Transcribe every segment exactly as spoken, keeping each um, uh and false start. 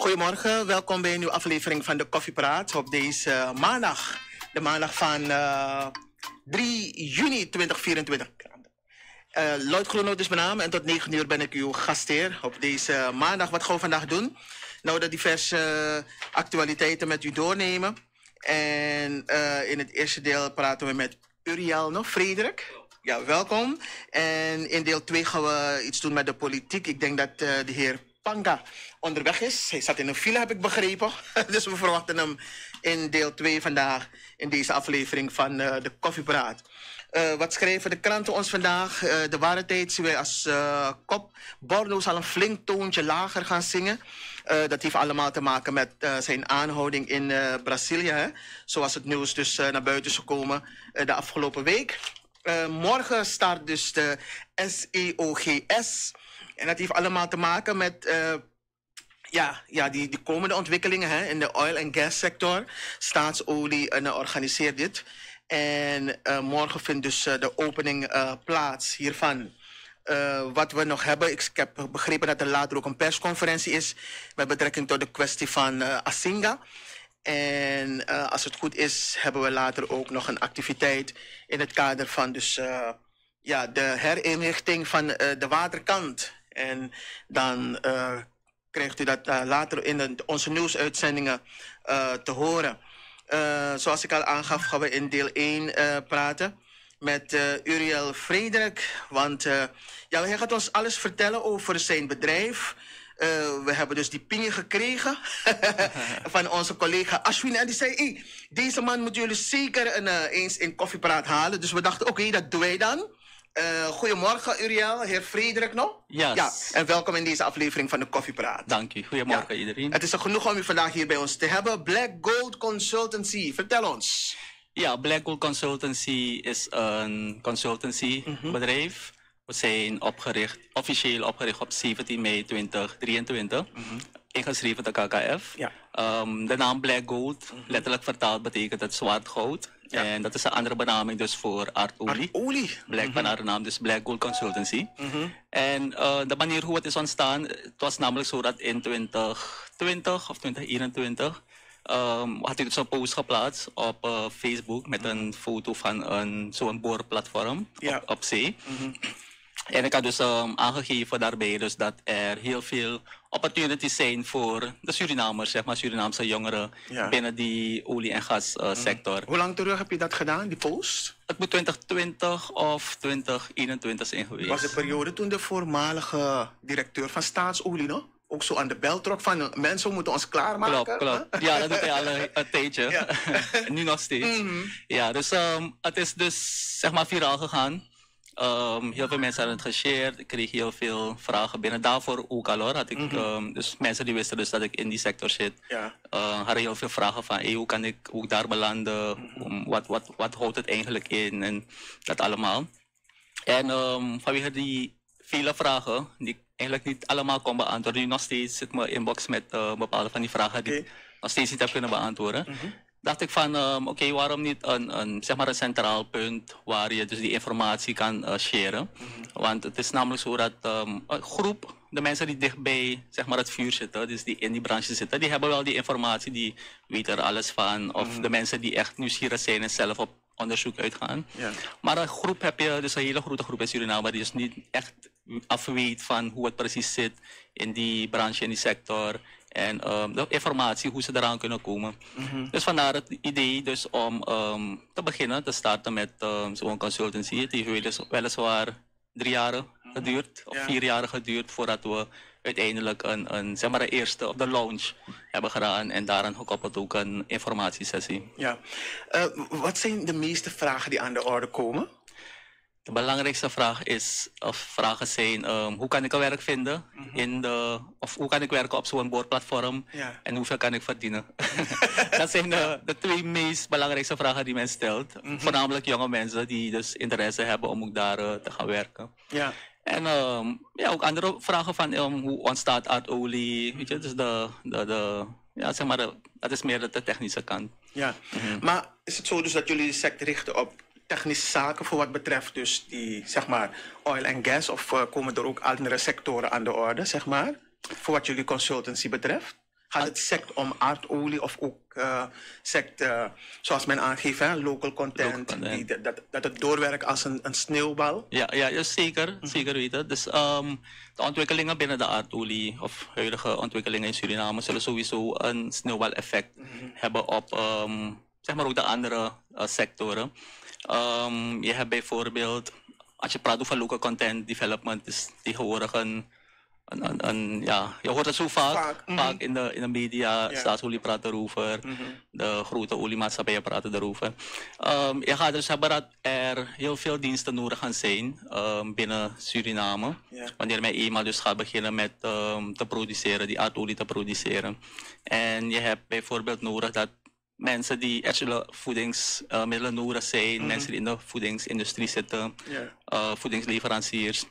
Goedemorgen, welkom bij een nieuwe aflevering van de Koffiepraat op deze uh, maandag. De maandag van uh, drie juni tweeduizend vierentwintig. Uh, Lloyd Groenhout is mijn naam en tot negen uur ben ik uw gastheer op deze maandag. Wat gaan we vandaag doen? Nou, de diverse uh, actualiteiten met u doornemen. En uh, in het eerste deel praten we met Uriel nog, Frederik. Ja, welkom. En in deel twee gaan we iets doen met de politiek. Ik denk dat uh, de heer Panga onderweg is. Hij zat in een file, heb ik begrepen. Dus we verwachten hem in deel twee vandaag in deze aflevering van uh, de Koffiepraat. Uh, wat schrijven de kranten ons vandaag? Uh, de Waarheid zien wij als uh, kop. Borno zal een flink toontje lager gaan zingen. Uh, dat heeft allemaal te maken met uh, zijn aanhouding in uh, Brazilië. Hè? Zoals het nieuws dus uh, naar buiten is gekomen uh, de afgelopen week. Uh, morgen start dus de S E O G S. En dat heeft allemaal te maken met uh, ja, ja, die, die komende ontwikkelingen hè, in de oil- en gassector. Staatsolie uh, organiseert dit. En uh, morgen vindt dus uh, de opening uh, plaats hiervan. Uh, wat we nog hebben, ik heb begrepen dat er later ook een persconferentie is met betrekking tot de kwestie van uh, Asinga. En uh, als het goed is, hebben we later ook nog een activiteit in het kader van dus, uh, ja, de herinrichting van uh, de waterkant. En dan uh, krijgt u dat uh, later in de, onze nieuwsuitzendingen uh, te horen. Uh, zoals ik al aangaf, gaan we in deel één uh, praten met uh, Uriel Frederik. Want uh, ja, hij gaat ons alles vertellen over zijn bedrijf. Uh, we hebben dus die pingen gekregen van onze collega Ashwin. En die zei, hey, deze man moeten jullie zeker een, uh, eens in Koffiepraat halen. Dus we dachten, oké, okay, dat doen wij dan. Uh, goedemorgen Uriel, heer Frederik nog. Yes. Ja, en welkom in deze aflevering van de Koffiepraat. Dank u, goedemorgen ja. iedereen. Het is er genoeg om u vandaag hier bij ons te hebben. Black Gold Consultancy, vertel ons. Ja, Black Gold Consultancy is een consultancybedrijf. Mm-hmm. We zijn opgericht, officieel opgericht op zeventien mei tweeduizend drieëntwintig. Mm-hmm. Ingeschreven de K K F. Ja. Um, de naam Black Gold, mm-hmm. letterlijk vertaald, betekent het zwart goud. Ja. En dat is een andere benaming dus voor aardolie. Aardolie? Blijkbaar naar de naam, dus Black Gold Consultancy. Mm-hmm. En uh, de manier hoe het is ontstaan, het was namelijk zo dat in twintig twintig of twintig eenentwintig um, had ik dus een post geplaatst op uh, Facebook met mm-hmm. een foto van een, zo'n boorplatform ja. op, op zee. Mm-hmm. En ik had dus um, aangegeven daarbij dus dat er heel veel opportunities zijn voor de Surinamers, zeg maar Surinaamse jongeren ja. binnen die olie- en gassector. Uh, mm. Hoe lang terug heb je dat gedaan, die post? Het moet twintig twintig of twintig eenentwintig zijn geweest. Was de periode toen de voormalige directeur van Staatsolie nog ook zo aan de bel trok van mensen, we moeten ons klaarmaken? Klopt, klopt. Huh? Ja, dat doet hij al een, een tijdje. Ja. Nu nog steeds. Mm-hmm. Ja, dus um, het is dus zeg maar viraal gegaan. Um, heel veel mensen hadden het geshared. Ik kreeg heel veel vragen binnen. Daarvoor ook al hoor. Had ik, mm-hmm. um, dus mensen die wisten dus dat ik in die sector zit. Ja. Uh, hadden heel veel vragen van hey, hoe kan ik ook daar belanden? Mm-hmm. um, wat, wat, wat houdt het eigenlijk in? En dat allemaal. En um, vanwege die vele vragen, die ik eigenlijk niet allemaal kon beantwoorden. Nu nog steeds zit mijn inbox met uh, bepaalde van die vragen die okay. ik nog steeds niet heb kunnen beantwoorden. Mm-hmm. Dacht ik van, um, oké, okay, waarom niet een, een, zeg maar een centraal punt waar je dus die informatie kan uh, sharen. Mm-hmm. Want het is namelijk zo dat um, een groep, de mensen die dichtbij zeg maar, het vuur zitten, dus die in die branche zitten, die hebben wel die informatie, die weten er alles van. Of mm-hmm. de mensen die echt nieuwsgierig zijn en zelf op onderzoek uitgaan. Yeah. Maar een groep heb je, dus een hele grote groep in Suriname, die dus niet echt afweet van hoe het precies zit in die branche, in die sector. En um, de informatie, hoe ze eraan kunnen komen. Mm-hmm. Dus vandaar het idee dus om um, te beginnen, te starten met um, zo'n consultancy. Het heeft weliswaar drie jaren geduurd, of ja. vier jaren geduurd, voordat we uiteindelijk een, een, zeg maar een eerste op de launch hebben gedaan. En daaraan gekoppeld ook een informatiesessie. Ja. Uh, wat zijn de meeste vragen die aan de orde komen? De belangrijkste vraag is, of vragen zijn, um, hoe kan ik een werk vinden? Mm-hmm. in de, of hoe kan ik werken op zo'n boorplatform? Ja. En hoeveel kan ik verdienen? Dat zijn de, de twee meest belangrijkste vragen die men stelt. Mm-hmm. Voornamelijk jonge mensen die dus interesse hebben om ook daar uh, te gaan werken. Ja. En um, ja, ook andere vragen van um, hoe ontstaat aardolie? Weet je, dus de, de, de, ja, zeg maar de, dat is meer de, de technische kant. Ja. Mm-hmm. Maar is het zo dus dat jullie de sector richten op technische zaken voor wat betreft dus die, zeg maar, oil en gas? Of uh, komen er ook andere sectoren aan de orde, zeg maar, voor wat jullie consultancy betreft? Gaat het sect om aardolie of ook uh, sect, uh, zoals men aangeeft, hè, local content, local content. Die, dat, dat het doorwerkt als een, een sneeuwbal? Ja, ja, ja zeker, mm-hmm. zeker weten. Dus um, de ontwikkelingen binnen de aardolie of huidige ontwikkelingen in Suriname zullen sowieso een sneeuwbaleffect mm-hmm. hebben op um, zeg maar ook de andere uh, sectoren. Um, je hebt bijvoorbeeld, als je praat over local content development, is tegenwoordig een, een, een, een ja, je hoort het zo vaak, vaak, mm-hmm. vaak in, de, in de media, yeah. Staatsolie praat erover, mm-hmm. de grote oliemaatschappijen praten erover. Um, je gaat dus hebben dat er heel veel diensten nodig gaan zijn um, binnen Suriname, yeah. wanneer men eenmaal dus gaat beginnen met um, te produceren, die aardolie te produceren. En je hebt bijvoorbeeld nodig dat mensen die actuele voedingsmiddelen uh, nodig zijn, mm-hmm. mensen die in de voedingsindustrie zitten, yeah. uh, voedingsleveranciers,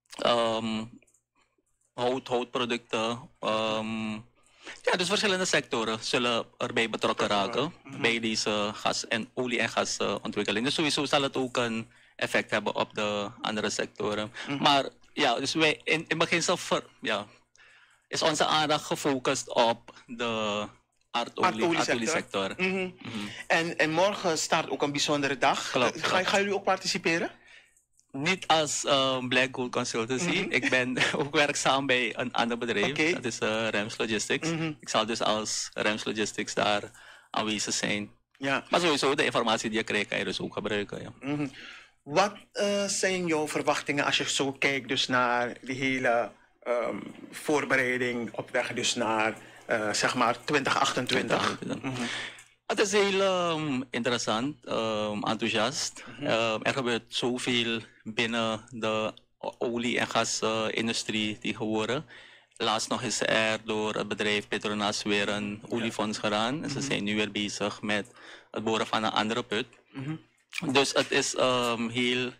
um, hout, houtproducten. Um, ja, dus verschillende sectoren zullen erbij betrokken raken mm-hmm. bij deze gas- en olie- en gasontwikkeling. Dus sowieso zal het ook een effect hebben op de andere sectoren. Mm-hmm. Maar ja, dus wij in, in beginsel ver, ja, is onze aandacht gefocust op de aardoliesector. Mm-hmm. Mm-hmm. En, en morgen start ook een bijzondere dag. Klopt, uh, ga, gaan jullie ook participeren? Niet als uh, Black Gold Consultancy. Mm-hmm. Ik ben ook werkzaam bij een ander bedrijf. Okay. Dat is uh, Rems Logistics. Mm-hmm. Ik zal dus als Rems Logistics daar aanwezig zijn. Ja. Maar sowieso, de informatie die je krijgt, kan je dus ook gebruiken. Ja. Mm-hmm. Wat uh, zijn jouw verwachtingen als je zo kijkt dus naar die hele um, voorbereiding op weg dus naar uh, zeg maar twintig achtentwintig? Mm-hmm. Het is heel um, interessant, um, enthousiast. Mm-hmm. Uh, er gebeurt zoveel binnen de olie- en gasindustrie uh, tegenwoordig. Laatst nog is er door het bedrijf Petronas weer een oliefonds gedaan. Mm-hmm. Ze zijn nu weer bezig met het boren van een andere put. Mm-hmm. Dus het is um, heel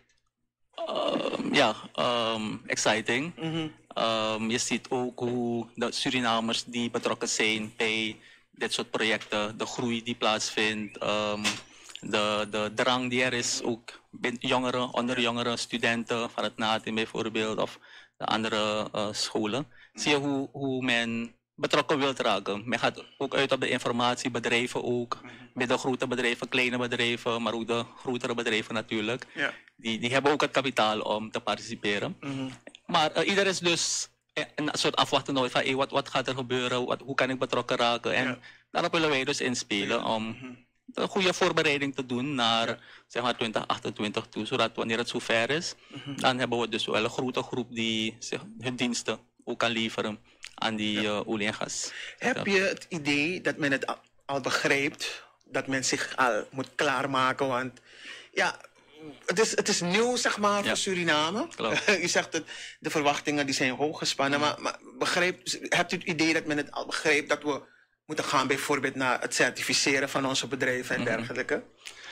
um, ja, um, exciting. Mm-hmm. Um, je ziet ook hoe de Surinamers die betrokken zijn bij dit soort projecten, de groei die plaatsvindt, um, de, de drang die er is, ook jongeren, onder jongeren, studenten van het N A T I bijvoorbeeld, of de andere uh, scholen. Zie je hoe, hoe men betrokken wil raken. Men gaat ook uit op de informatie, bedrijven ook, middelgrote bedrijven, kleine bedrijven, maar ook de grotere bedrijven natuurlijk. Ja. Die, die hebben ook het kapitaal om te participeren. Mm-hmm. Maar uh, iedereen is dus een soort afwachten nooit van hey, wat, wat gaat er gebeuren, wat, hoe kan ik betrokken raken. En ja. daarop willen wij dus inspelen ja. om mm-hmm. een goede voorbereiding te doen naar ja. zeg maar twintig achtentwintig toe, zodat wanneer het zover is, mm-hmm. dan hebben we dus wel een grote groep die zeg, hun diensten ook kan leveren aan die ja. uh, olie en gas. Heb ja. je het idee dat men het al begrijpt, dat men zich al moet klaarmaken, want ja, Het is, het is nieuw, zeg maar, ja. voor Suriname. Je zegt dat de verwachtingen die zijn hoog gespannen. Ja. Maar, maar begrijp, hebt u het idee dat men het al begrijpt dat we moeten gaan bijvoorbeeld naar het certificeren van onze bedrijven en mm-hmm. dergelijke?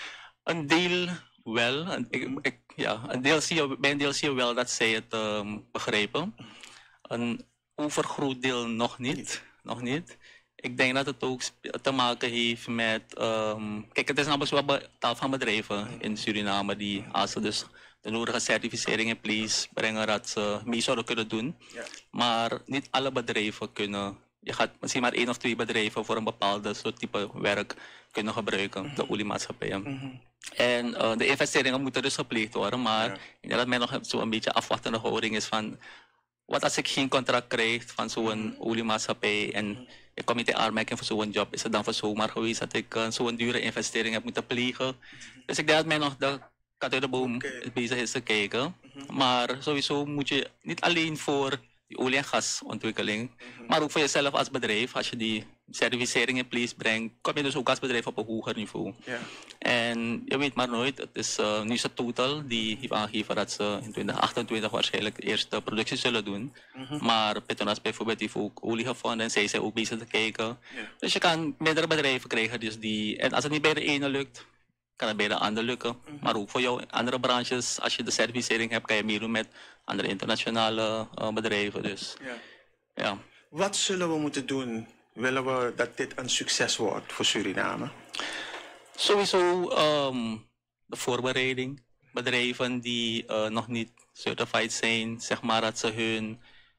Een deel wel. Een, ik, ik, ja, een deel zie je, bij een deel zie je wel dat zij het um, begrijpen. Een overgroot deel nog niet. niet. Nog niet. Ik denk dat het ook te maken heeft met... Um, kijk, het is namelijk wel taal van bedrijven in Suriname die als ze dus de nodige certificering in place brengen dat ze mee zouden kunnen doen. Ja. Maar niet alle bedrijven kunnen... Je gaat misschien maar één of twee bedrijven voor een bepaalde soort type werk kunnen gebruiken, mm-hmm. de oliemaatschappijen. Mm-hmm. En uh, de investeringen moeten dus gepleegd worden, maar ja. ik denk dat men nog zo een beetje afwachtende houding is van... Wat als ik geen contract krijg van zo'n mm-hmm. oliemaatschappij en... Mm-hmm. Ik kom niet in aanmerking voor zo'n job. Is het dan voor zomaar geweest dat ik uh, zo'n dure investering heb moeten plegen? Mm-hmm. Dus ik denk dat men nog de kat uit de boom okay. bezig is te kijken. Mm-hmm. Maar sowieso moet je niet alleen voor die olie- en gasontwikkeling, mm-hmm. maar ook voor jezelf als bedrijf. Als je die certificering in place brengt, kom je dus ook als bedrijf op een hoger niveau. Yeah. En je weet maar nooit, het is uh, nu is het Total die heeft aangegeven dat ze in twintig achtentwintig waarschijnlijk eerst de productie zullen doen. Mm-hmm. Maar Petronas bijvoorbeeld heeft ook olie gevonden en zij zijn ook bezig te kijken. Yeah. Dus je kan meerdere bedrijven krijgen. Dus die, en als het niet bij de ene lukt, kan het bij de andere lukken. Mm-hmm. Maar ook voor jou, andere branches, als je de certificering hebt, kan je meedoen met andere internationale uh, bedrijven. Dus, yeah. ja. Wat zullen we moeten doen? Willen we dat dit een succes wordt voor Suriname? Sowieso um, de voorbereiding. Bedrijven die uh, nog niet certified zijn, zeg maar dat ze hun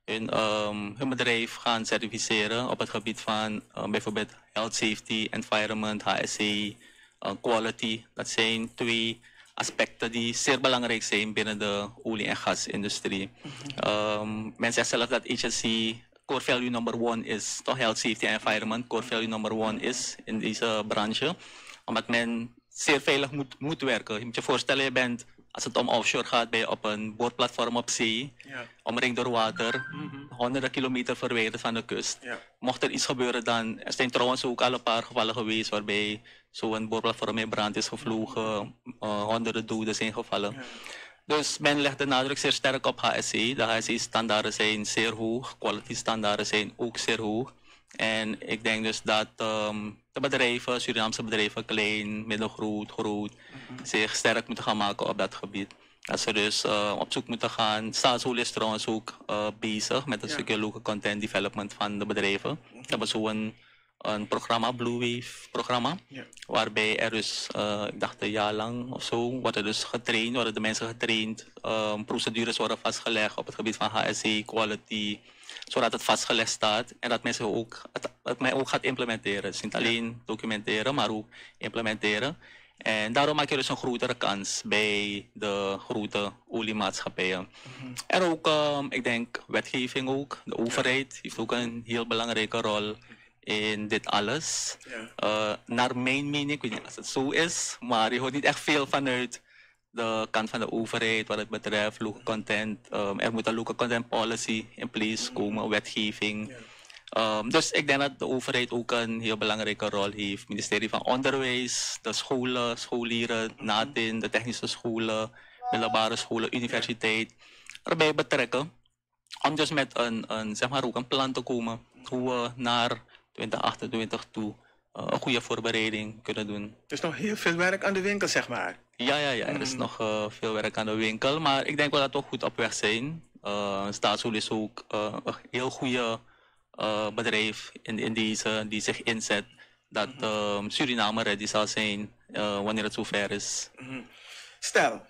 hun, um, hun bedrijf gaan certificeren op het gebied van uh, bijvoorbeeld health safety, environment, H S E, uh, quality. Dat zijn twee aspecten die zeer belangrijk zijn binnen de olie- en gasindustrie. Mm-hmm. um, men zegt zelf dat H S E core value number one is, toch health safety en environment, core value number one is in deze branche. Omdat men zeer veilig moet, moet werken. Je moet je voorstellen, je bent, als het om offshore gaat, ben je op een boorplatform op zee, ja. omringd door water, mm-hmm. honderden kilometer verwijderd van de kust. Ja. Mocht er iets gebeuren, dan er zijn trouwens ook al een paar gevallen geweest waarbij zo'n boorplatform in brand is gevlogen, uh, honderden doden zijn gevallen. Ja. Dus men legt de nadruk zeer sterk op H S E. De H S E-standaarden zijn zeer hoog, quality-standaarden zijn ook zeer hoog. En ik denk dus dat um, de bedrijven, Surinaamse bedrijven, klein, middelgroot, groot, mm-hmm. zich sterk moeten gaan maken op dat gebied. Dat ze dus uh, op zoek moeten gaan. Staatsolie is trouwens ook uh, bezig met een ja. stukje local content development van de bedrijven. Mm-hmm. We hebben zo een, een programma, Blue Wave programma, ja. waarbij er dus, uh, ik dacht een jaar lang of zo, worden dus getraind, worden de mensen getraind, um, procedures worden vastgelegd op het gebied van H S E, quality, zodat het vastgelegd staat en dat mensen ook, het, het men ook gaat implementeren. Dus niet alleen documenteren, maar ook implementeren. En daarom maak je dus een grotere kans bij de grote oliemaatschappijen. Mm-hmm. En ook, um, ik denk, wetgeving ook. De overheid heeft ook een heel belangrijke rol in dit alles. Uh, naar mijn mening, ik weet niet of het zo is, maar je hoort niet echt veel vanuit de kant van de overheid wat het betreft local content. Um, er moet een local content policy in place komen, wetgeving. Um, dus ik denk dat de overheid ook een heel belangrijke rol heeft. Het ministerie van Onderwijs, de scholen, scholieren, NATIN, de technische scholen, middelbare scholen, universiteit erbij betrekken. Om dus met een, een, zeg maar ook een plan te komen hoe we naar twintig achtentwintig toe uh, een goede voorbereiding kunnen doen. Er is nog heel veel werk aan de winkel, zeg maar. Ja, ja, ja, er is mm. nog uh, veel werk aan de winkel, maar ik denk wel dat we goed op weg zijn. Uh, Staatsolie is ook uh, een heel goede uh, bedrijf in, in deze die zich inzet dat uh, Suriname ready zal zijn uh, wanneer het zover is. Mm-hmm. Stel,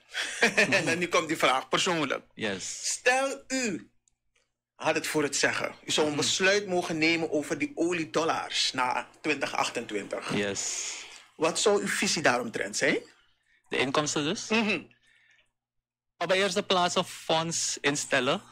en nu komt die vraag persoonlijk. Yes. Stel u had het voor het zeggen. U zou een besluit mogen nemen over die oliedollars na twintig achtentwintig. Yes. Wat zou uw visie daaromtrent zijn? De inkomsten dus? Mm-hmm. Op de eerste plaats een fonds instellen.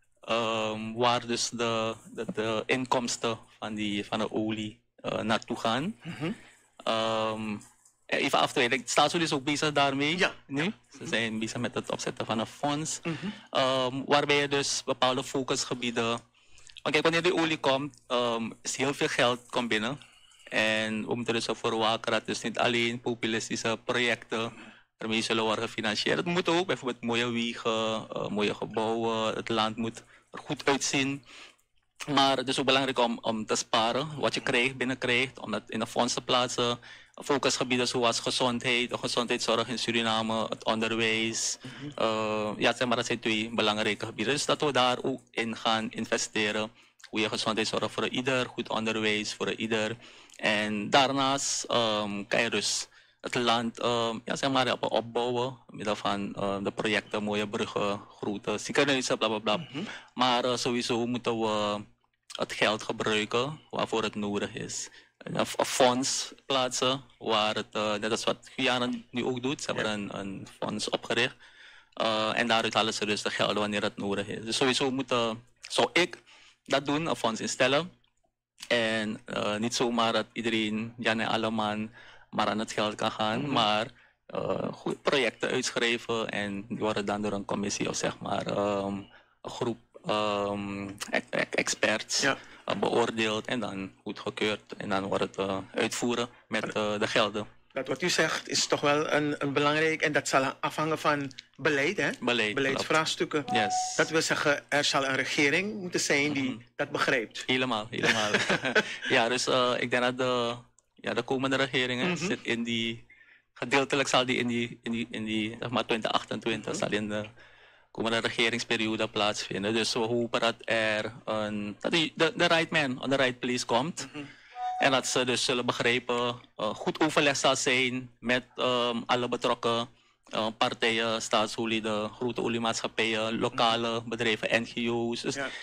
Um, waar dus de, de, de inkomsten van, die, van de olie uh, naartoe gaan. Mm-hmm. Um, even af te wijden, de staatsolie is ook bezig daarmee ja. nu. Ze mm-hmm. zijn bezig met het opzetten van een fonds. Mm-hmm. Um, waarbij je dus bepaalde focusgebieden... Want kijk, wanneer de olie komt, um, is heel veel geld komt binnen. En we moeten dus ervoor waken dat dus niet alleen populistische projecten ermee zullen worden gefinancierd. Het moet ook bijvoorbeeld mooie wegen, uh, mooie gebouwen, het land moet er goed uitzien. Maar het is ook belangrijk om, om te sparen, wat je krijgt, binnenkrijgt, om dat in een fonds te plaatsen. Focusgebieden zoals gezondheid, de gezondheidszorg in Suriname, het onderwijs. Mm-hmm. uh, ja, zeg maar, dat zijn twee belangrijke gebieden. Dus dat we daar ook in gaan investeren. Goede gezondheidszorg voor ieder, goed onderwijs voor ieder. En daarnaast um, kan je dus het land um, ja, zeg maar, opbouwen. Door middel van uh, de projecten, mooie bruggen, grote ziekenhuizen, bla bla bla. Mm-hmm. Maar uh, sowieso moeten we het geld gebruiken waarvoor het nodig is. Een, een fonds plaatsen, waar het, uh, net als wat Guyana nu ook doet. Ze hebben ja. een, een fonds opgericht. Uh, en daaruit halen ze dus de gelden wanneer het nodig is. Dus sowieso moeten, zou ik dat doen, een fonds instellen. En uh, niet zomaar dat iedereen, Jan en Alleman, maar aan het geld kan gaan. Mm-hmm. Maar uh, goede projecten uitschrijven en die worden dan door een commissie of zeg maar um, een groep um, experts ja. uh, beoordeeld en dan goedgekeurd. En dan wordt het uh, uitvoeren met uh, de gelden. Dat wat u zegt is toch wel een, een belangrijk en dat zal afhangen van beleid, hè? Beleid, beleidsvraagstukken. Yes. Dat wil zeggen, er zal een regering moeten zijn die mm-hmm. dat begrijpt. Helemaal, helemaal. Ja, dus uh, ik denk dat de, ja, de komende regering mm-hmm. zit in die, gedeeltelijk zal die in die, in die, in die zeg maar twintig achtentwintig, mm-hmm. zal in de komende regeringsperiode plaatsvinden. Dus we hopen dat er een, dat de, de, de right man on the right place komt. Mm-hmm. En dat ze dus zullen begrijpen, uh, goed overleg zal zijn met um, alle betrokken uh, partijen, staatsolie, de grote oliemaatschappijen, lokale bedrijven, N G O's. Dus, ja.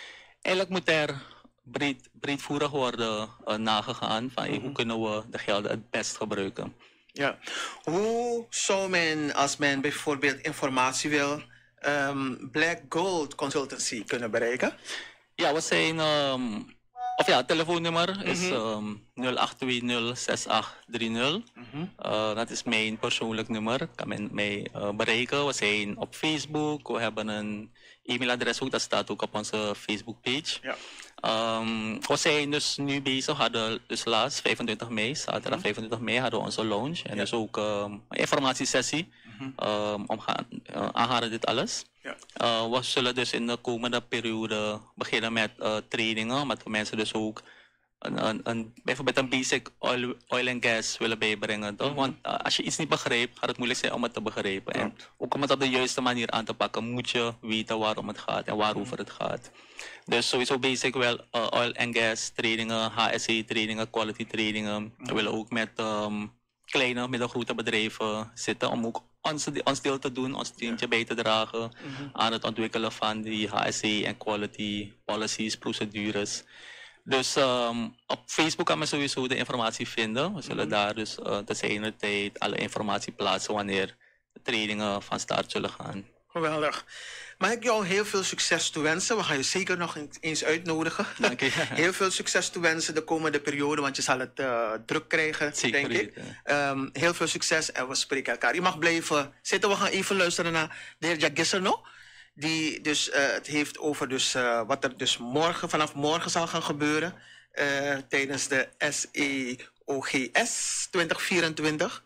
Eigenlijk moet er breed, breedvoerig worden uh, nagegaan van mm-hmm. hoe kunnen we de gelden het best gebruiken. Ja, hoe zou men, als men bijvoorbeeld informatie wil, um, Black Gold Consultancy kunnen bereiken? Ja, we zijn, um, of ja, het telefoonnummer mm-hmm. is um, nul acht twee nul zes acht drie nul. Mm-hmm. uh, dat is mijn persoonlijk nummer, kan men mij uh, bereiken. We zijn op Facebook, we hebben een e-mailadres ook, dat staat ook op onze Facebook-page. Ja. Um, we zijn dus nu bezig, hadden dus laatst vijfentwintig mei, zaterdag mm-hmm. vijfentwintig mei hadden we onze launch. En ja. dus ook um, een informatiesessie mm-hmm. um, omgaan, uh, aangaande dit alles. Ja. Uh, we zullen dus in de komende periode beginnen met uh, trainingen, met mensen dus ook een, een, een, bijvoorbeeld een basic oil, oil and gas willen bijbrengen. Toch? Mm-hmm. Want uh, als je iets niet begrijpt, gaat het moeilijk zijn om het te begrijpen. Mm-hmm. En ook om het op de juiste manier aan te pakken, moet je weten waarom het gaat en waarover het gaat. Dus sowieso basic wel uh, oil and gas trainingen, H S E trainingen, quality trainingen. Mm-hmm. We willen ook met um, kleine, middelgrote bedrijven zitten om ook ons, ons deel te doen, ons steentje bij te dragen mm-hmm. aan het ontwikkelen van die H S E en quality policies, procedures. Dus um, op Facebook kan men sowieso de informatie vinden. We zullen mm-hmm. daar dus uh, te zijner tijd alle informatie plaatsen wanneer de trainingen van start zullen gaan. Geweldig. Mag ik jou heel veel succes toewensen? We gaan je zeker nog eens uitnodigen. Dank je. Heel veel succes toewensen de komende periode, want je zal het uh, druk krijgen, zeker denk ik. Um, heel veel succes en we spreken elkaar. Je mag blijven zitten. We gaan even luisteren naar de heer Jagisserno, die dus uh, het heeft over dus, uh, wat er dus morgen, vanaf morgen zal gaan gebeuren uh, tijdens de S E O G S twintig vierentwintig.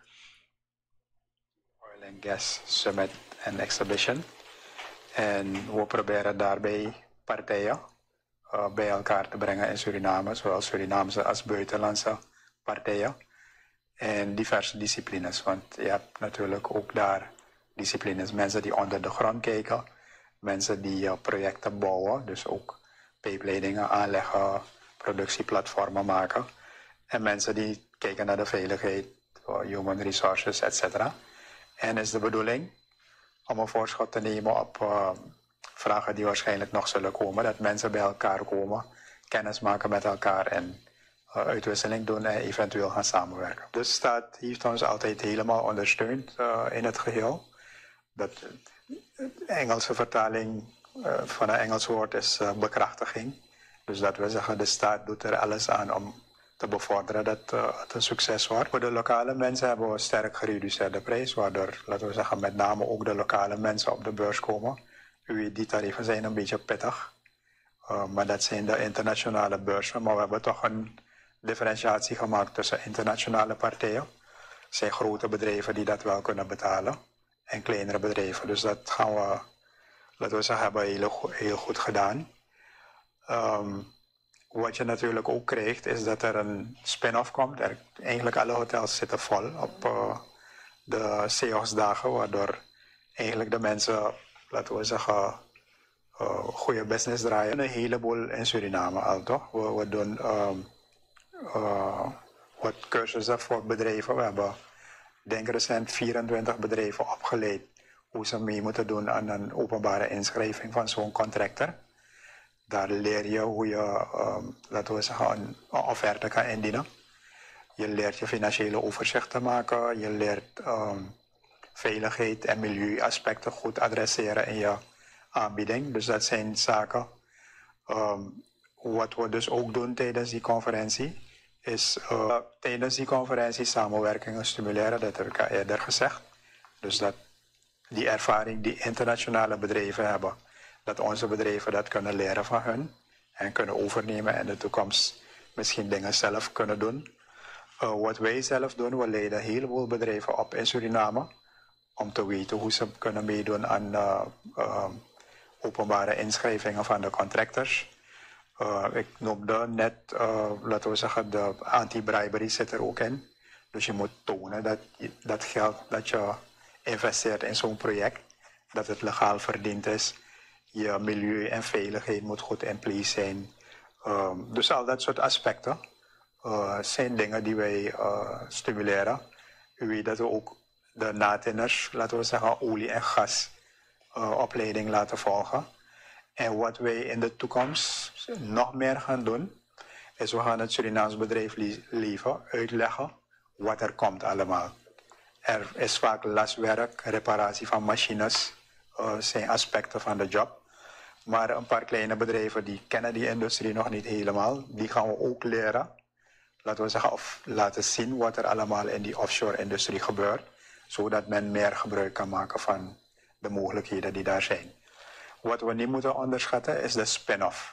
Oil and Gas Summit and Exhibition. En we proberen daarbij partijen uh, bij elkaar te brengen in Suriname, zowel Surinaamse als buitenlandse partijen. En diverse disciplines, want je hebt natuurlijk ook daar disciplines. Mensen die onder de grond kijken, mensen die uh, projecten bouwen, dus ook pijpleidingen aanleggen, productieplatformen maken. En mensen die kijken naar de veiligheid, uh, human resources, et cetera. En is de bedoeling om een voorschot te nemen op uh, vragen die waarschijnlijk nog zullen komen. Dat mensen bij elkaar komen, kennis maken met elkaar en uh, uitwisseling doen en eventueel gaan samenwerken. De staat heeft ons altijd helemaal ondersteund uh, in het geheel. Dat, de Engelse vertaling uh, van een Engels woord is uh, bekrachtiging. Dus dat we zeggen, de staat doet er alles aan om te bevorderen dat uh, het een succes wordt. Voor de lokale mensen hebben we een sterk gereduceerde prijs, waardoor, laten we zeggen, met name ook de lokale mensen op de beurs komen. U weet, die tarieven zijn een beetje pittig, uh, maar dat zijn de internationale beurzen. Maar we hebben toch een differentiatie gemaakt tussen internationale partijen. Er zijn grote bedrijven die dat wel kunnen betalen en kleinere bedrijven. Dus dat gaan we, laten we zeggen, hebben we heel, heel goed gedaan. Um, Wat je natuurlijk ook krijgt, is dat er een spin-off komt. Er, eigenlijk alle hotels zitten vol op uh, de C E O S-dagen, waardoor eigenlijk de mensen, laten we zeggen, uh, goede business draaien. Een heleboel in Suriname al, toch? We, we doen um, uh, wat cursussen voor bedrijven. We hebben, denk recent, vierentwintig bedrijven opgeleid hoe ze mee moeten doen aan een openbare inschrijving van zo'n contractor. Daar leer je hoe je, um, laten we zeggen, een, een offerte kan indienen. Je leert je financiële overzichten maken. Je leert um, veiligheid en milieuaspecten goed adresseren in je aanbieding. Dus dat zijn zaken. Um, wat we dus ook doen tijdens die conferentie, is uh, tijdens die conferentie samenwerkingen stimuleren. Dat heb ik al eerder gezegd. Dus dat die ervaring die internationale bedrijven hebben, dat onze bedrijven dat kunnen leren van hun en kunnen overnemen en in de toekomst misschien dingen zelf kunnen doen. Uh, wat wij zelf doen, we leiden een heleboel bedrijven op in Suriname om te weten hoe ze kunnen meedoen aan uh, uh, openbare inschrijvingen van de contractors. Uh, ik noemde net, uh, laten we zeggen, de anti-bribery zit er ook in. Dus je moet tonen dat dat geld dat je investeert in zo'n project, dat het legaal verdiend is. Je milieu en veiligheid moet goed in place zijn. Um, dus al dat soort aspecten uh, zijn dingen die wij uh, stimuleren. U weet dat we ook de natinners, laten we zeggen, olie- en gasopleiding uh, laten volgen. En wat wij in de toekomst nog meer gaan doen, is we gaan het Surinaams bedrijfsleven uitleggen wat er komt allemaal. Er is vaak laswerk, reparatie van machines, uh, zijn aspecten van de job. Maar een paar kleine bedrijven die kennen die industrie nog niet helemaal. Die gaan we ook leren. Laten we zeggen, of laten zien wat er allemaal in die offshore-industrie gebeurt. Zodat men meer gebruik kan maken van de mogelijkheden die daar zijn. Wat we niet moeten onderschatten is de spin-off.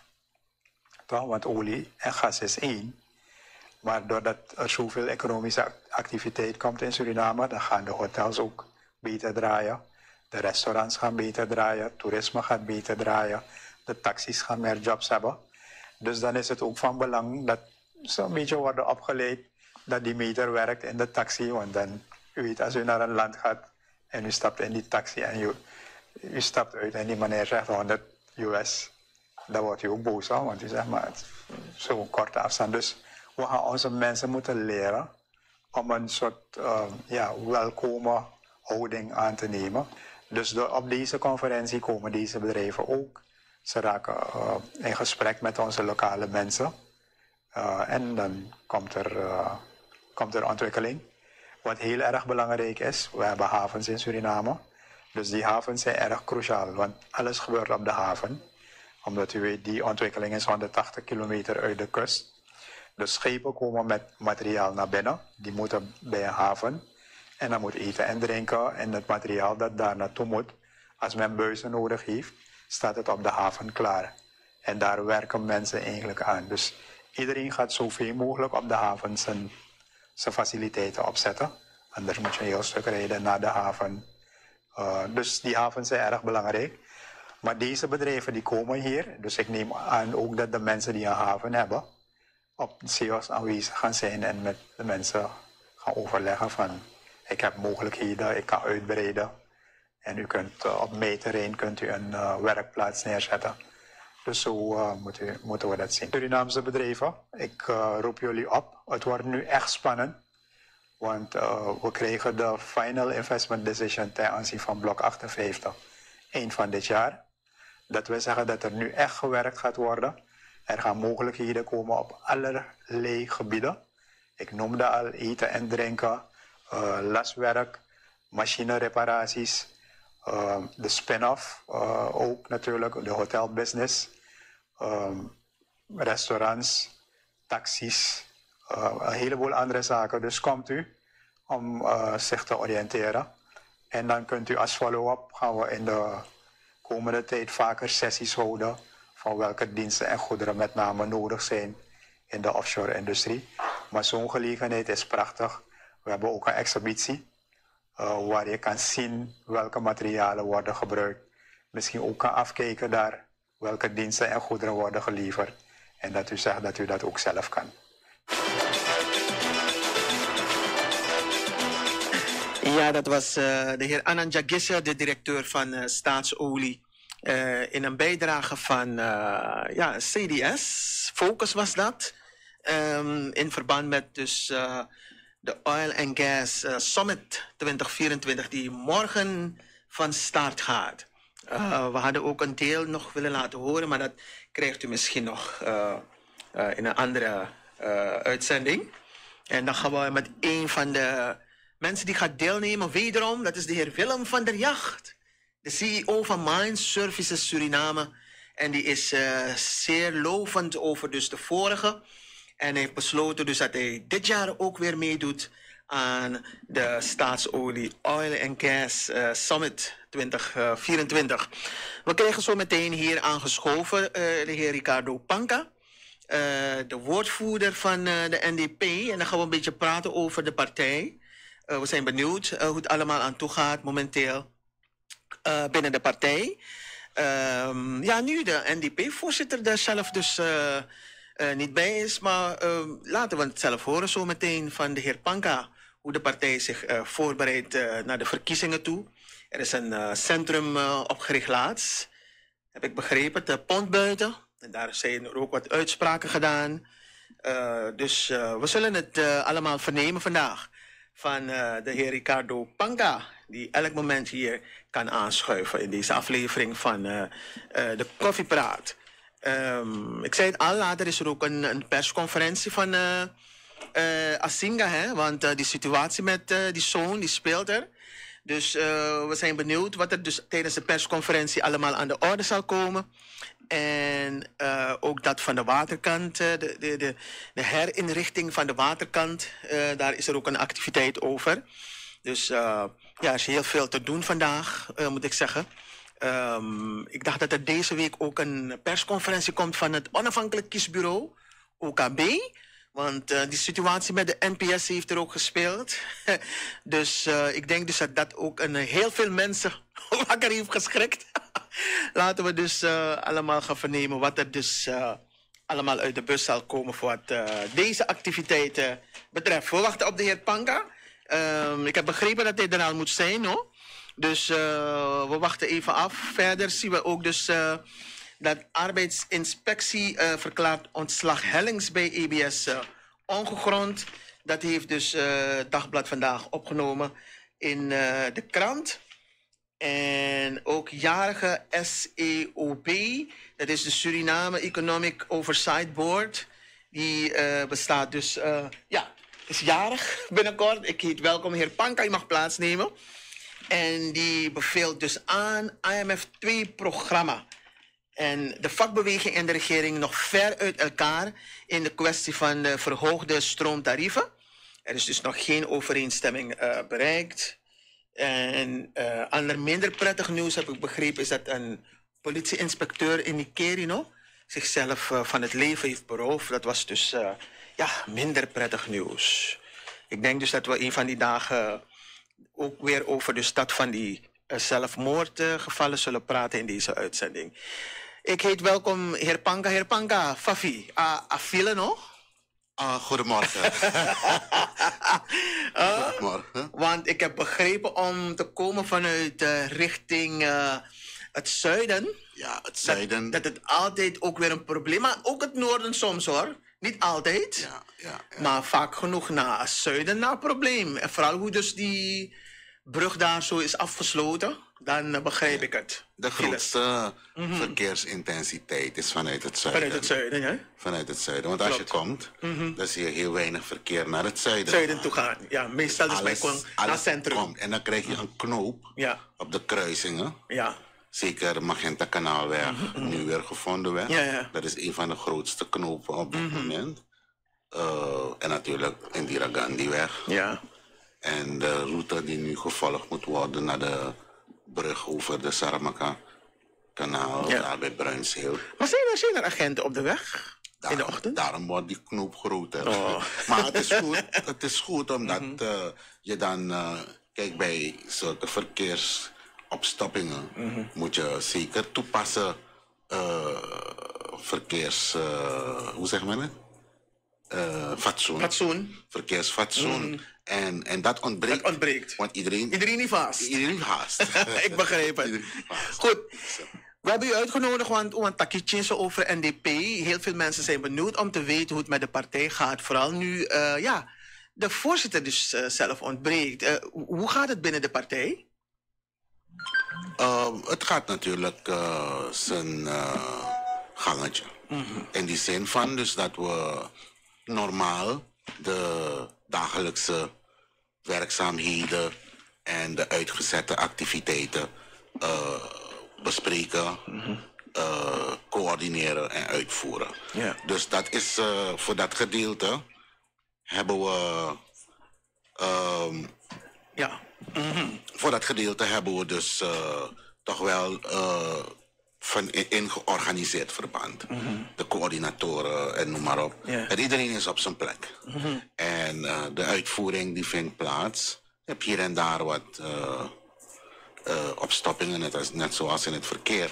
Toch? Want olie en gas is één. Maar doordat er zoveel economische activiteit komt in Suriname, dan gaan de hotels ook beter draaien. De restaurants gaan beter draaien, toerisme gaat beter draaien, de taxis gaan meer jobs hebben. Dus dan is het ook van belang dat ze een beetje worden opgeleid dat die meter werkt in de taxi. Want dan, u weet, als u naar een land gaat en u stapt in die taxi en u, u stapt uit en die meneer zegt honderd U S, dan wordt u ook boos, hoor, want u zegt maar zo'n korte afstand. Dus we gaan onze mensen moeten leren om een soort uh, ja, welkome houding aan te nemen. Dus door, op deze conferentie komen deze bedrijven ook. Ze raken uh, in gesprek met onze lokale mensen. Uh, en dan komt er, uh, komt er ontwikkeling. Wat heel erg belangrijk is, we hebben havens in Suriname. Dus die havens zijn erg cruciaal, want alles gebeurt op de haven. Omdat u weet, die ontwikkeling is honderdtachtig kilometer uit de kust. Dus schepen komen met materiaal naar binnen. Die moeten bij een haven. En dan moet eten en drinken. En het materiaal dat daar naartoe moet, als men buizen nodig heeft, staat het op de haven klaar. En daar werken mensen eigenlijk aan. Dus iedereen gaat zoveel mogelijk op de haven zijn, zijn faciliteiten opzetten. Anders moet je een heel stuk rijden naar de haven. Uh, dus die havens zijn erg belangrijk. Maar deze bedrijven die komen hier. Dus ik neem aan ook dat de mensen die een haven hebben op C E O's aanwezig gaan zijn en met de mensen gaan overleggen van ik heb mogelijkheden, ik kan uitbreiden. En u kunt uh, op mijn terrein kunt u een uh, werkplaats neerzetten. Dus zo uh, moet u, moeten we dat zien. Surinaamse bedrijven, ik uh, roep jullie op. Het wordt nu echt spannend. Want uh, we krijgen de final investment decision ten aanzien van blok achtenvijftig eind van dit jaar. Dat wil zeggen dat er nu echt gewerkt gaat worden. Er gaan mogelijkheden komen op allerlei gebieden. Ik noemde al eten en drinken, uh, laswerk, machinereparaties, uh, de spin-off, uh, ook natuurlijk de hotelbusiness, um, restaurants, taxis, uh, een heleboel andere zaken. Dus komt u om uh, zich te oriënteren. En dan kunt u als follow-up gaan we in de komende tijd vaker sessies houden van welke diensten en goederen met name nodig zijn in de offshore-industrie. Maar zo'n gelegenheid is prachtig. We hebben ook een exhibitie uh, waar je kan zien welke materialen worden gebruikt. Misschien ook kan afkijken naar welke diensten en goederen worden geleverd. En dat u zegt dat u dat ook zelf kan. Ja, dat was uh, de heer Anand Jagisse, de directeur van uh, Staatsolie. Uh, in een bijdrage van uh, ja, C D S, Focus was dat. Um, in verband met dus, uh, de Oil and Gas uh, Summit twintig vierentwintig die morgen van start gaat. Uh, we hadden ook een deel nog willen laten horen, maar dat krijgt u misschien nog uh, uh, in een andere uh, uitzending. En dan gaan we met een van de mensen die gaat deelnemen, wederom, dat is de heer Willem van der Jacht. De C E O van Mine Services Suriname. En die is uh, zeer lovend over dus de vorige. En hij heeft besloten dus dat hij dit jaar ook weer meedoet aan de Staatsolie Oil and Gas uh, Summit twintig vierentwintig. We krijgen zo meteen hier aangeschoven uh, de heer Ricardo Panca. Uh, de woordvoerder van uh, de N D P. En dan gaan we een beetje praten over de partij. Uh, we zijn benieuwd uh, hoe het allemaal aan toe gaat momenteel. Uh, binnen de partij. Um, ja, nu de N D P-voorzitter daar zelf dus uh, uh, niet bij is. Maar uh, laten we het zelf horen zo meteen van de heer Panca. Hoe de partij zich uh, voorbereidt uh, naar de verkiezingen toe. Er is een uh, centrum uh, opgericht laatst. Heb ik begrepen, te Pontbuiten. En daar zijn er ook wat uitspraken gedaan. Uh, dus uh, we zullen het uh, allemaal vernemen vandaag. Van uh, de heer Ricardo Panca. die elk moment hier kan aanschuiven in deze aflevering van uh, uh, de Koffiepraat. Um, ik zei het al, later is er ook een, een persconferentie van uh, uh, Asinga, hè? Want uh, die situatie met uh, die zoon, die speelt er. Dus uh, we zijn benieuwd wat er dus tijdens de persconferentie allemaal aan de orde zal komen. En uh, ook dat van de waterkant, uh, de, de, de, de herinrichting van de waterkant, uh, daar is er ook een activiteit over. Dus uh, ja, er is heel veel te doen vandaag, uh, moet ik zeggen. Um, ik dacht dat er deze week ook een persconferentie komt van het Onafhankelijk Kiesbureau, O K B. Want uh, die situatie met de N P S heeft er ook gespeeld. Dus uh, ik denk dus dat dat ook een, heel veel mensen wakker heeft geschrikt. Laten we dus uh, allemaal gaan vernemen wat er dus uh, allemaal uit de bus zal komen voor wat uh, deze activiteiten betreft. We wachten op de heer Panka. Um, ik heb begrepen dat hij er al moet zijn, hoor. Dus uh, we wachten even af. Verder zien we ook dus uh, dat arbeidsinspectie uh, verklaart ontslag Hellings bij E B S uh, ongegrond. Dat heeft dus uh, Dagblad vandaag opgenomen in uh, de krant. En ook jarige S E O B, dat is de Suriname Economic Oversight Board. Die uh, bestaat dus, uh, ja, is jarig binnenkort. Ik heet welkom, heer Panka, u mag plaatsnemen. En die beveelt dus aan I M F twee programma. En de vakbeweging en de regering nog ver uit elkaar in de kwestie van de verhoogde stroomtarieven. Er is dus nog geen overeenstemming uh, bereikt. En uh, ander minder prettig nieuws, heb ik begrepen, is dat een politieinspecteur in Nikerino zichzelf uh, van het leven heeft beroofd. Dat was dus uh, ja, minder prettig nieuws. Ik denk dus dat we een van die dagen ook weer over de stad van die uh, zelfmoordgevallen uh, zullen praten in deze uitzending. Ik heet welkom heer Panka. Heer Panka, Fafi, uh, afile nog? Uh, goedemorgen. uh, goedemorgen. Want ik heb begrepen om te komen vanuit uh, richting uh, het zuiden. Ja, het zuiden. Dat, dat het altijd ook weer een probleem is. Maar ook het noorden soms, hoor. Niet altijd. Ja, ja, ja. Maar vaak genoeg naar het zuiden naar probleem. En vooral hoe dus die brug daar zo is afgesloten. Dan uh, begrijp ja. ik het. De grootste mm-hmm. verkeersintensiteit is vanuit het zuiden. Vanuit het zuiden, ja. Vanuit het zuiden. Want als Klopt. je komt, mm-hmm. dan zie je heel weinig verkeer naar het zuiden. Zuiden toe gaan. Ja, meestal dus bij naar het centrum. Komt. En dan krijg je een knoop ja. op de kruisingen. Ja. Zeker de Magenta Kanaalweg, mm-hmm. nu weer gevonden weg. Ja, ja. Dat is een van de grootste knopen op dit mm-hmm. moment. Uh, en natuurlijk Indira Gandhiweg. Ja. En de route die nu gevolgd moet worden naar de brug over de Saramaka-kanaal, ja. daar bij Bruinzeel. Maar zijn er, zijn er agenten op de weg Daar, in de ochtend? Daarom wordt die knoop groter. Oh. Maar het is goed, het is goed omdat mm-hmm. uh, je dan, uh, kijk, bij zulke verkeersopstoppingen mm-hmm. moet je zeker toepassen uh, verkeers, uh, hoe zeg men het? Uh, fatsoen. Fatsoen. Verkeersfatsoen. Mm. En, en dat ontbreekt. Dat ontbreekt. Want iedereen... Iedereen niet vast. Iedereen haast. Ik begrijp het. Goed. We hebben u uitgenodigd, want een takje over N D P. Heel veel mensen zijn benieuwd om te weten hoe het met de partij gaat. Vooral nu uh, ja, de voorzitter dus uh, zelf ontbreekt. Uh, hoe gaat het binnen de partij? Uh, het gaat natuurlijk uh, zijn uh, gangetje. Mm-hmm. In die zin van dus dat we normaal de dagelijkse werkzaamheden en de uitgezette activiteiten uh, bespreken, mm-hmm. uh, coördineren en uitvoeren. Yeah. Dus dat is uh, voor dat gedeelte hebben we um, ja. Mm-hmm. voor dat gedeelte hebben we dus uh, toch wel uh, van in, in georganiseerd verband. Mm-hmm. De coördinatoren en noem maar op. Yeah. En iedereen is op zijn plek. Mm-hmm. En uh, de uitvoering die vindt plaats. Je hebt hier en daar wat uh, uh, opstoppingen, net, als, net zoals in het verkeer.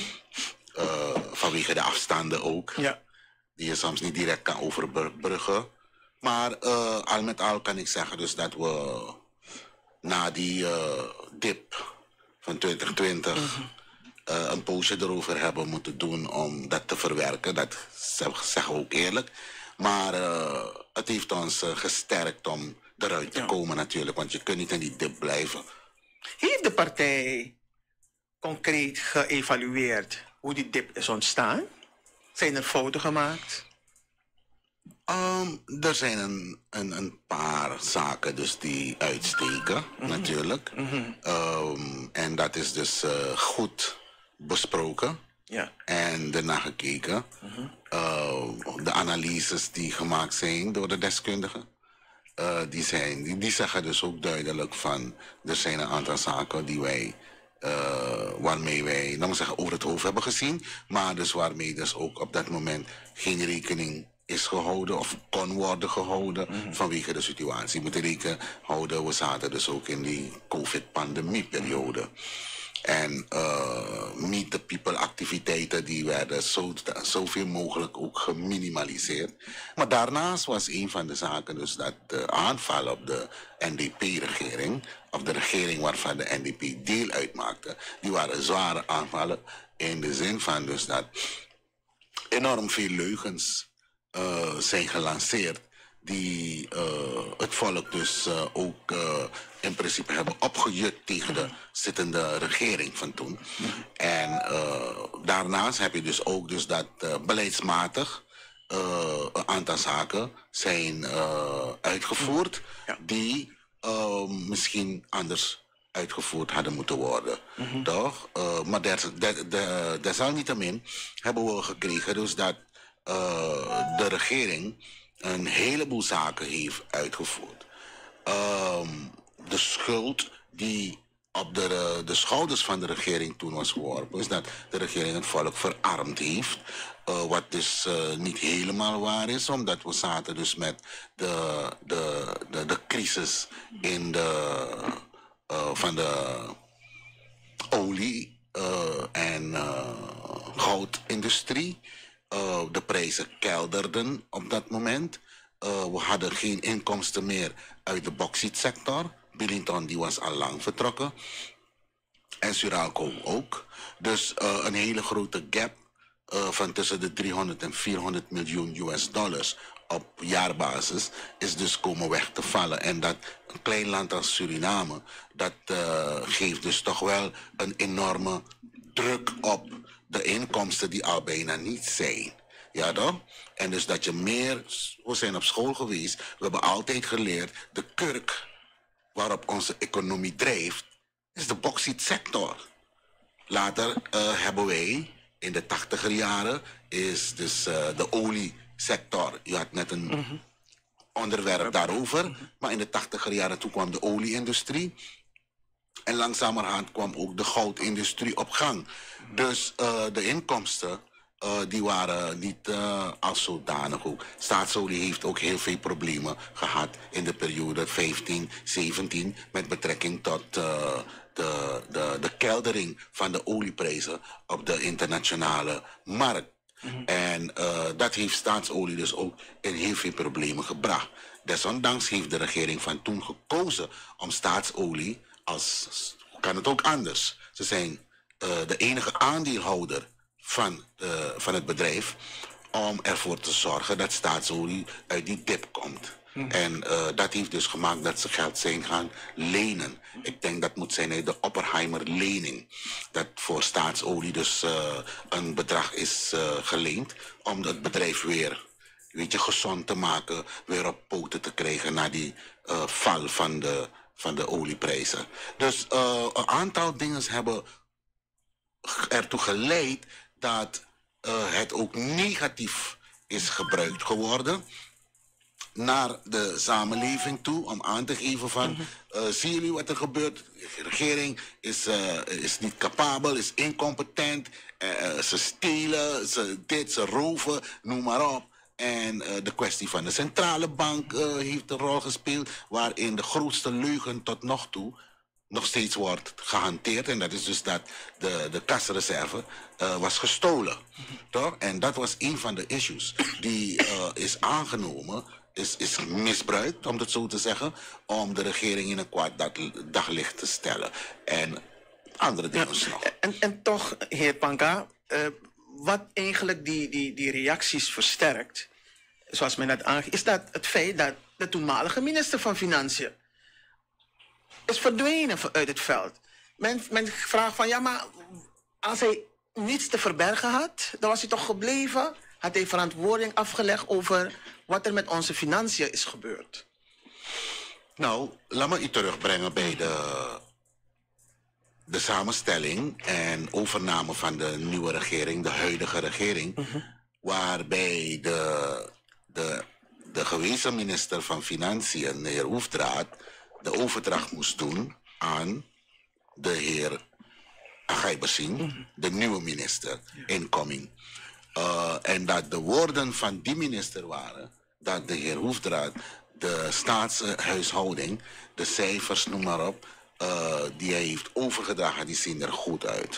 uh, vanwege de afstanden ook. Yeah. Die je soms niet direct kan overbruggen. Maar uh, al met al kan ik zeggen dus dat we na die uh, dip van twintig twintig... Mm-hmm. Uh, een poosje erover hebben moeten doen om dat te verwerken. Dat zeggen we ook eerlijk. Maar uh, het heeft ons uh, gesterkt om eruit te ja. komen natuurlijk. Want je kunt niet in die dip blijven. Heeft de partij concreet geëvalueerd hoe die dip is ontstaan? Zijn er fouten gemaakt? Um, er zijn een, een, een paar zaken dus die uitsteken, mm-hmm. natuurlijk. Mm-hmm. Um, en dat is dus uh, goed besproken. Ja. En daarna gekeken. Mm-hmm. Uh, de analyses die gemaakt zijn door de deskundigen. Uh, die, zijn, die, die zeggen dus ook duidelijk van... er zijn een aantal zaken die wij... Uh, waarmee wij, nou zeggen, over het hoofd hebben gezien. Maar dus waarmee dus ook op dat moment geen rekening is gehouden of kon worden gehouden mm-hmm. vanwege de situatie. Moet je rekening houden, we zaten dus ook in die COVID-pandemie-periode. Mm-hmm. En uh, meet the people activiteiten die werden zo, zoveel mogelijk ook geminimaliseerd. Maar daarnaast was een van de zaken dus dat de aanval op de N D P-regering, of de regering waarvan de N D P deel uitmaakte, die waren zware aanvallen in de zin van dus dat enorm veel leugens uh, zijn gelanceerd die uh, het volk dus uh, ook uh, in principe hebben opgejut tegen de zittende regering van toen. En uh, daarnaast heb je dus ook dus dat uh, beleidsmatig uh, een aantal zaken zijn uh, uitgevoerd ja. die uh, misschien anders uitgevoerd hadden moeten worden. Mm-hmm. Toch? Uh, maar desalniettemin hebben we gekregen dus dat uh, de regering een heleboel zaken heeft uitgevoerd. Um, de schuld die op de, de schouders van de regering toen was geworpen, is dat de regering het volk verarmd heeft. Uh, wat dus uh, niet helemaal waar is, omdat we zaten dus met de, de, de, de crisis in de, uh, van de olie uh, en uh, goudindustrie. Uh, de prijzen kelderden op dat moment. Uh, we hadden geen inkomsten meer uit de bauxietsector. Billington die was al lang vertrokken. En Suralco ook. Dus uh, een hele grote gap uh, van tussen de driehonderd en vierhonderd miljoen U S dollars op jaarbasis is dus komen weg te vallen. En dat een klein land als Suriname, dat uh, geeft dus toch wel een enorme druk op de inkomsten die al bijna niet zijn. Ja toch? En dus dat je meer... We zijn op school geweest. We hebben altijd geleerd... de kurk waarop onze economie drijft... is de bauxietsector. Later uh, hebben wij... in de tachtiger jaren... is dus uh, de oliesector. Je had net een mm-hmm. onderwerp daarover. Mm-hmm. Maar in de tachtiger jaren toen kwam de olieindustrie... En langzamerhand kwam ook de goudindustrie op gang. Dus uh, de inkomsten, uh, die waren niet uh, als zodanig ook. Staatsolie heeft ook heel veel problemen gehad in de periode vijftien, zeventien... met betrekking tot uh, de, de, de keldering van de olieprijzen op de internationale markt. Mm-hmm. En uh, dat heeft staatsolie dus ook in heel veel problemen gebracht. Desondanks heeft de regering van toen gekozen om staatsolie... Als, kan het ook anders. Ze zijn uh, de enige aandeelhouder van, uh, van het bedrijf... om ervoor te zorgen dat staatsolie uit die dip komt. Mm. En uh, dat heeft dus gemaakt dat ze geld zijn gaan lenen. Ik denk dat moet zijn uit de Oppenheimer-lening. Dat voor staatsolie dus uh, een bedrag is uh, geleend... om het bedrijf weer... weet je, gezond te maken... weer op poten te krijgen na die uh, val van de... van de olieprijzen. Dus uh, een aantal dingen hebben ertoe geleid dat uh, het ook negatief is gebruikt geworden naar de samenleving toe, om aan te geven van, mm-hmm. uh, zien jullie wat er gebeurt? De regering is, uh, is niet capabel, is incompetent, uh, ze stelen, ze dit, ze roven, noem maar op. En uh, de kwestie van de centrale bank uh, heeft een rol gespeeld... waarin de grootste leugen tot nog toe nog steeds wordt gehanteerd. En dat is dus dat de, de kasreserve uh, was gestolen. Mm-hmm. Toch? En dat was een van de issues die uh, is aangenomen... Is, is misbruikt, om het zo te zeggen... om de regering in een kwaad daglicht te stellen. En andere dingen ja, nog. En, en toch, heer Panka... Uh, wat eigenlijk die, die, die reacties versterkt, zoals men net aangeeft, is dat het feit dat de toenmalige minister van Financiën is verdwenen uit het veld. Men, men vraagt van, ja, maar als hij niets te verbergen had, dan was hij toch gebleven? Had hij verantwoording afgelegd over wat er met onze financiën is gebeurd? Nou, laat me u terugbrengen bij de, de samenstelling en overname van de nieuwe regering, de huidige regering, uh-huh. waarbij de, de, de gewezen minister van Financiën, de heer Hoefdraad, de overdracht moest doen aan de heer Agaibersing, uh-huh. de nieuwe minister, incoming. Uh, en dat de woorden van die minister waren dat de heer Hoefdraad de staatshuishouding, de cijfers, noem maar op, uh, die hij heeft overgedragen, die zien er goed uit.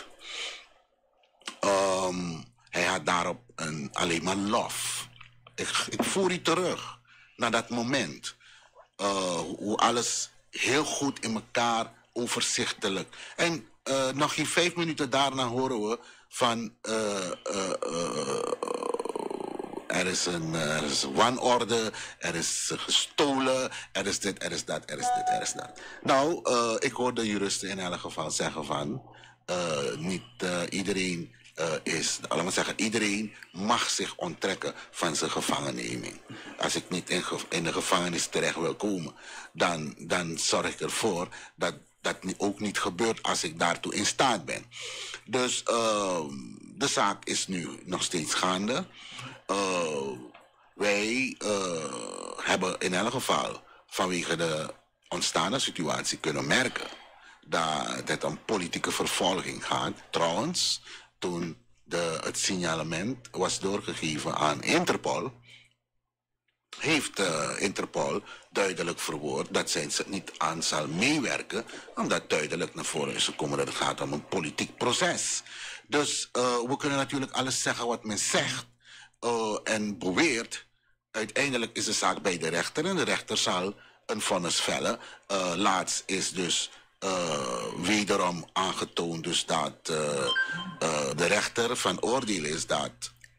Um, hij had daarop een, alleen maar lof. Ik, ik voer u terug naar dat moment. Uh, hoe alles heel goed in elkaar, overzichtelijk. En uh, nog geen vijf minuten daarna horen we van uh, uh, uh, er is een er is wanorde, er is gestolen, er is dit, er is dat, er is dit, er is dat. Nou, uh, ik hoor de juristen in elk geval zeggen van uh, niet uh, iedereen uh, is, laten we zeggen, iedereen mag zich onttrekken van zijn gevangenneming. Als ik niet in, in de gevangenis terecht wil komen, dan, dan zorg ik ervoor dat dat ook niet gebeurt als ik daartoe in staat ben. Dus uh, de zaak is nu nog steeds gaande. Uh, wij uh, hebben in elk geval vanwege de ontstaande situatie kunnen merken dat het een politieke vervolging gaat. Trouwens, toen de, het signalement was doorgegeven aan Interpol, heeft uh, Interpol duidelijk verwoord dat zij het niet aan zal meewerken, omdat duidelijk naar voren is gekomen dat het gaat om een politiek proces. Dus uh, we kunnen natuurlijk alles zeggen wat men zegt uh, en beweert. Uiteindelijk is de zaak bij de rechter en de rechter zal een vonnis vellen. Uh, laatst is dus uh, wederom aangetoond dus dat uh, uh, de rechter van oordeel is dat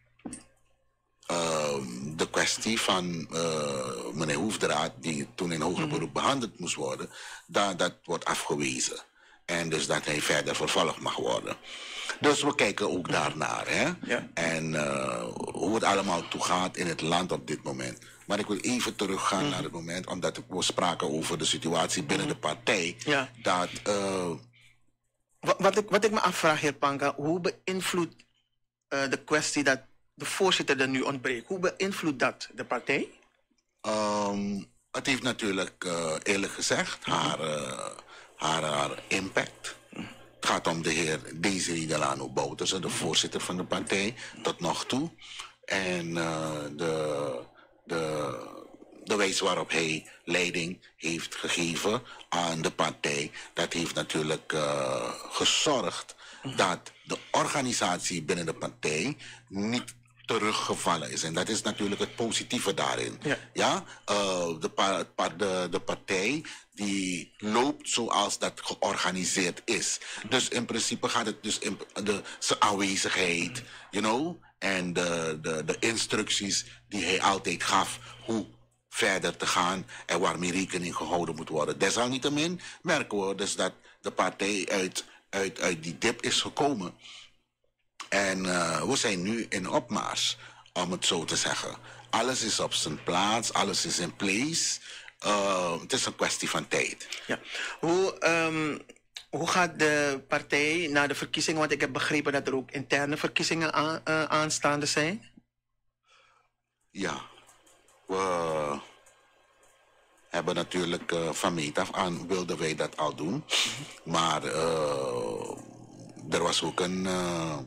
Uh, de kwestie van uh, meneer Hoefdraad, die toen in hoger beroep behandeld moest worden, dat, dat wordt afgewezen. En dus dat hij verder vervolgd mag worden. Dus we kijken ook daarnaar. Hè? Ja. En uh, hoe het allemaal toegaat in het land op dit moment. Maar ik wil even teruggaan mm. naar het moment, omdat we spraken over de situatie binnen mm. de partij. Ja. Dat, uh, wat, wat, ik, wat ik me afvraag, heer Panka, hoe beïnvloedt uh, de kwestie dat de voorzitter er nu ontbreekt, hoe beïnvloedt dat de partij? Um, het heeft natuurlijk, uh, eerlijk gezegd, haar, uh, haar, haar impact. Het gaat om de heer Desiree Delano Bouterse, de voorzitter van de partij, tot nog toe. En uh, de, de, de wijze waarop hij leiding heeft gegeven aan de partij, dat heeft natuurlijk uh, gezorgd dat de organisatie binnen de partij niet teruggevallen is. En dat is natuurlijk het positieve daarin. Ja? ja? Uh, de, pa pa de, de partij die loopt zoals dat georganiseerd is. Dus in principe gaat het dus in de zijn aanwezigheid, you know, en de, de, de instructies die hij altijd gaf, hoe verder te gaan en waarmee rekening gehouden moet worden. Desalniettemin merken we dus dat de partij uit, uit, uit die dip is gekomen. En uh, we zijn nu in opmars, om het zo te zeggen. Alles is op zijn plaats, alles is in place. Uh, het is een kwestie van tijd. Ja. Hoe, um, hoe gaat de partij naar de verkiezingen? Want ik heb begrepen dat er ook interne verkiezingen aan, uh, aanstaande zijn. Ja, we hebben natuurlijk uh, van meet af aan wilden wij dat al doen. Maar uh, er was ook een... Uh,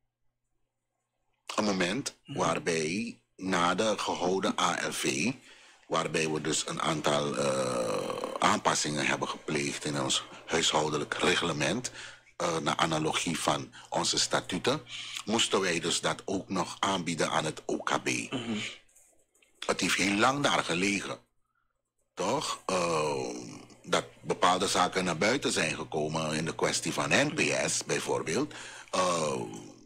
Een moment waarbij na de gehouden A L V, waarbij we dus een aantal uh, aanpassingen hebben gepleegd in ons huishoudelijk reglement, uh, naar analogie van onze statuten, moesten wij dus dat ook nog aanbieden aan het O K B. Mm-hmm. Het heeft heel lang daar gelegen, toch? Uh, dat bepaalde zaken naar buiten zijn gekomen in de kwestie van N P S bijvoorbeeld. Uh,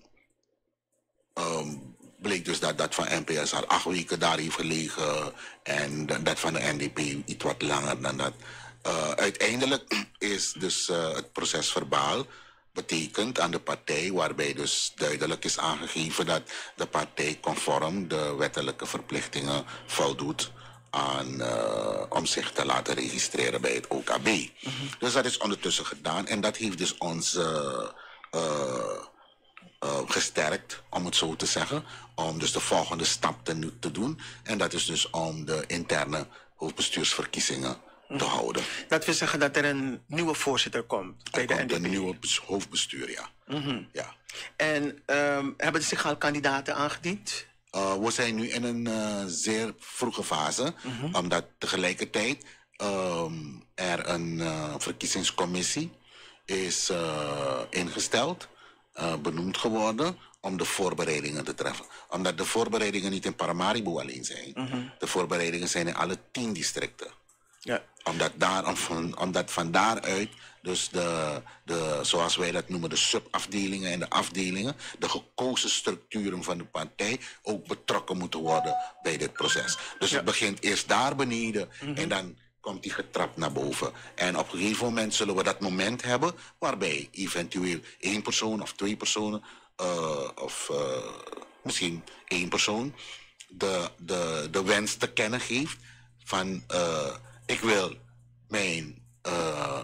Um, bleek dus dat dat van N P S al acht weken daar heeft gelegen en dat van de N D P iets wat langer dan dat. Uh, uiteindelijk is dus uh, het proces verbaal betekent aan de partij, waarbij dus duidelijk is aangegeven dat de partij conform de wettelijke verplichtingen voldoet aan, uh, om zich te laten registreren bij het O K B. Mm-hmm. Dus dat is ondertussen gedaan en dat heeft dus ons uh, uh, uh, gesterkt, om het zo te zeggen, om dus de volgende stap te, te doen. En dat is dus om de interne hoofdbestuursverkiezingen te houden. Dat wil zeggen dat er een nieuwe voorzitter komt bij er de komt N D P? Een nieuwe hoofdbestuur, ja. Mm-hmm. ja. En um, hebben er zich al kandidaten aangediend? Uh, we zijn nu in een uh, zeer vroege fase, mm-hmm. omdat tegelijkertijd um, er een uh, verkiezingscommissie is uh, ingesteld, uh, benoemd geworden, om de voorbereidingen te treffen. Omdat de voorbereidingen niet in Paramaribo alleen zijn. Mm-hmm. De voorbereidingen zijn in alle tien districten. Ja. Omdat, daar, om, omdat van daaruit, dus de, de, zoals wij dat noemen, de subafdelingen en de afdelingen, de gekozen structuren van de partij ook betrokken moeten worden bij dit proces. Dus ja. Het begint eerst daar beneden mm-hmm. en dan komt die getrapt naar boven. En op een gegeven moment zullen we dat moment hebben waarbij eventueel één persoon of twee personen, uh, of uh, misschien één persoon, de, de, de wens te kennen geeft van uh, ik wil mijn, uh,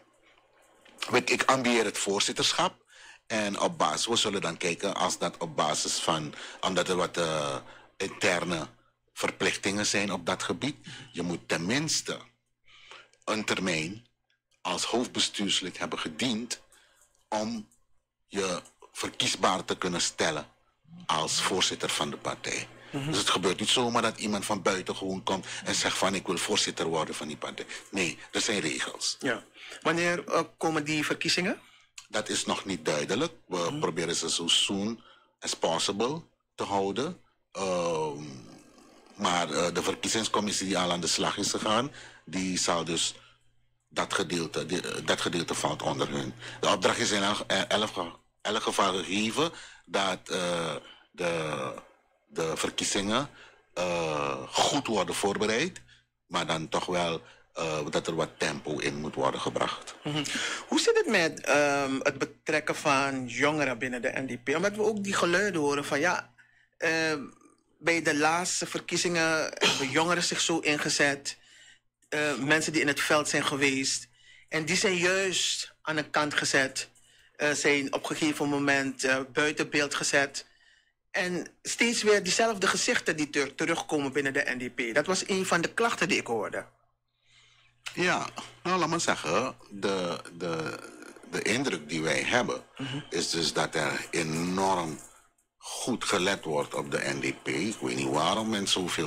ik, ik ambieer het voorzitterschap. En op basis, we zullen dan kijken als dat op basis van, omdat er wat uh, interne verplichtingen zijn op dat gebied. Je moet tenminste een termijn als hoofdbestuurslid hebben gediend om je verkiesbaar te kunnen stellen als voorzitter van de partij. Mm-hmm. Dus het gebeurt niet zomaar dat iemand van buiten gewoon komt en zegt van ik wil voorzitter worden van die partij. Nee, er zijn regels. Ja. Wanneer uh, komen die verkiezingen? Dat is nog niet duidelijk. We mm-hmm. proberen ze zo soon as possible te houden. Uh, maar uh, de verkiezingscommissie die al aan de slag is gegaan, die zal dus dat gedeelte, die, dat gedeelte valt onder hun. De opdracht is in elk, elk, elk geval gegeven dat uh, de, de verkiezingen uh, goed worden voorbereid, maar dan toch wel uh, dat er wat tempo in moet worden gebracht. Mm-hmm. Hoe zit het met um, het betrekken van jongeren binnen de N D P? Omdat we ook die geluiden horen van ja, uh, bij de laatste verkiezingen hebben jongeren zich zo ingezet. Uh, mensen die in het veld zijn geweest. En die zijn juist aan de kant gezet. Uh, zijn op een gegeven moment uh, buiten beeld gezet. En steeds weer diezelfde gezichten die ter- terugkomen binnen de N D P. Dat was een van de klachten die ik hoorde. Ja, nou laat maar zeggen. De, de, de indruk die wij hebben mm-hmm. is dus dat er enorm goed gelet wordt op de N D P. Ik weet niet waarom men zoveel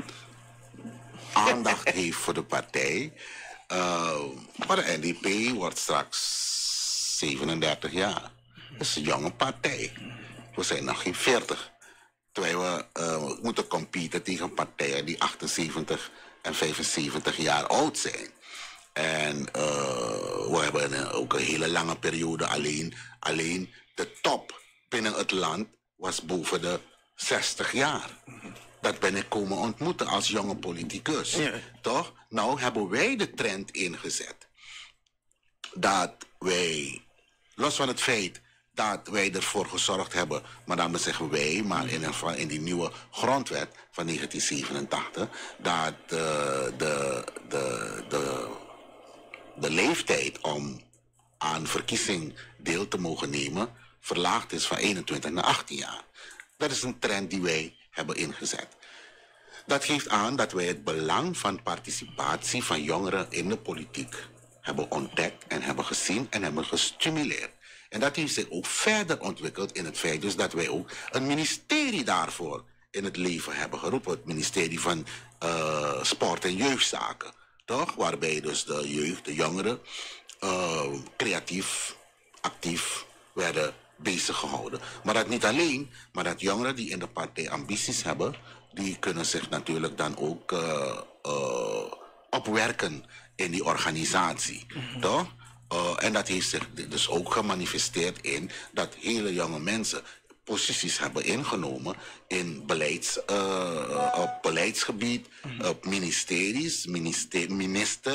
aandacht heeft voor de partij. Uh, maar de N D P wordt straks zevenendertig jaar. Dat is een jonge partij. We zijn nog geen veertig. Terwijl we uh, moeten competen tegen partijen die achtenzeventig en vijfenzeventig jaar oud zijn. En uh, we hebben een, ook een hele lange periode alleen. Alleen de top binnen het land was boven de zestig jaar. Dat ben ik komen ontmoeten als jonge politicus. Ja. Toch? Nou hebben wij de trend ingezet. Dat wij, los van het feit dat wij ervoor gezorgd hebben, maar dan zeggen wij, maar in, een, in die nieuwe grondwet van negentien zevenentachtig, dat uh, de, de, de, de leeftijd om aan verkiezing deel te mogen nemen verlaagd is van eenentwintig naar achttien jaar. Dat is een trend die wij hebben ingezet. Dat geeft aan dat wij het belang van participatie van jongeren in de politiek hebben ontdekt en hebben gezien en hebben gestimuleerd. En dat heeft zich ook verder ontwikkeld in het feit dus dat wij ook een ministerie daarvoor in het leven hebben geroepen. Het ministerie van uh, Sport en Jeugdzaken. Toch? Waarbij dus de jeugd, de jongeren, uh, creatief, actief werden bezig gehouden. Maar dat niet alleen, maar dat jongeren die in de partij ambities hebben, die kunnen zich natuurlijk dan ook uh, uh, opwerken in die organisatie. Mm-hmm. Toch? Uh, en dat heeft zich dus ook gemanifesteerd in dat hele jonge mensen posities hebben ingenomen in beleids, uh, op beleidsgebied, mm-hmm. op ministeries, minister, minister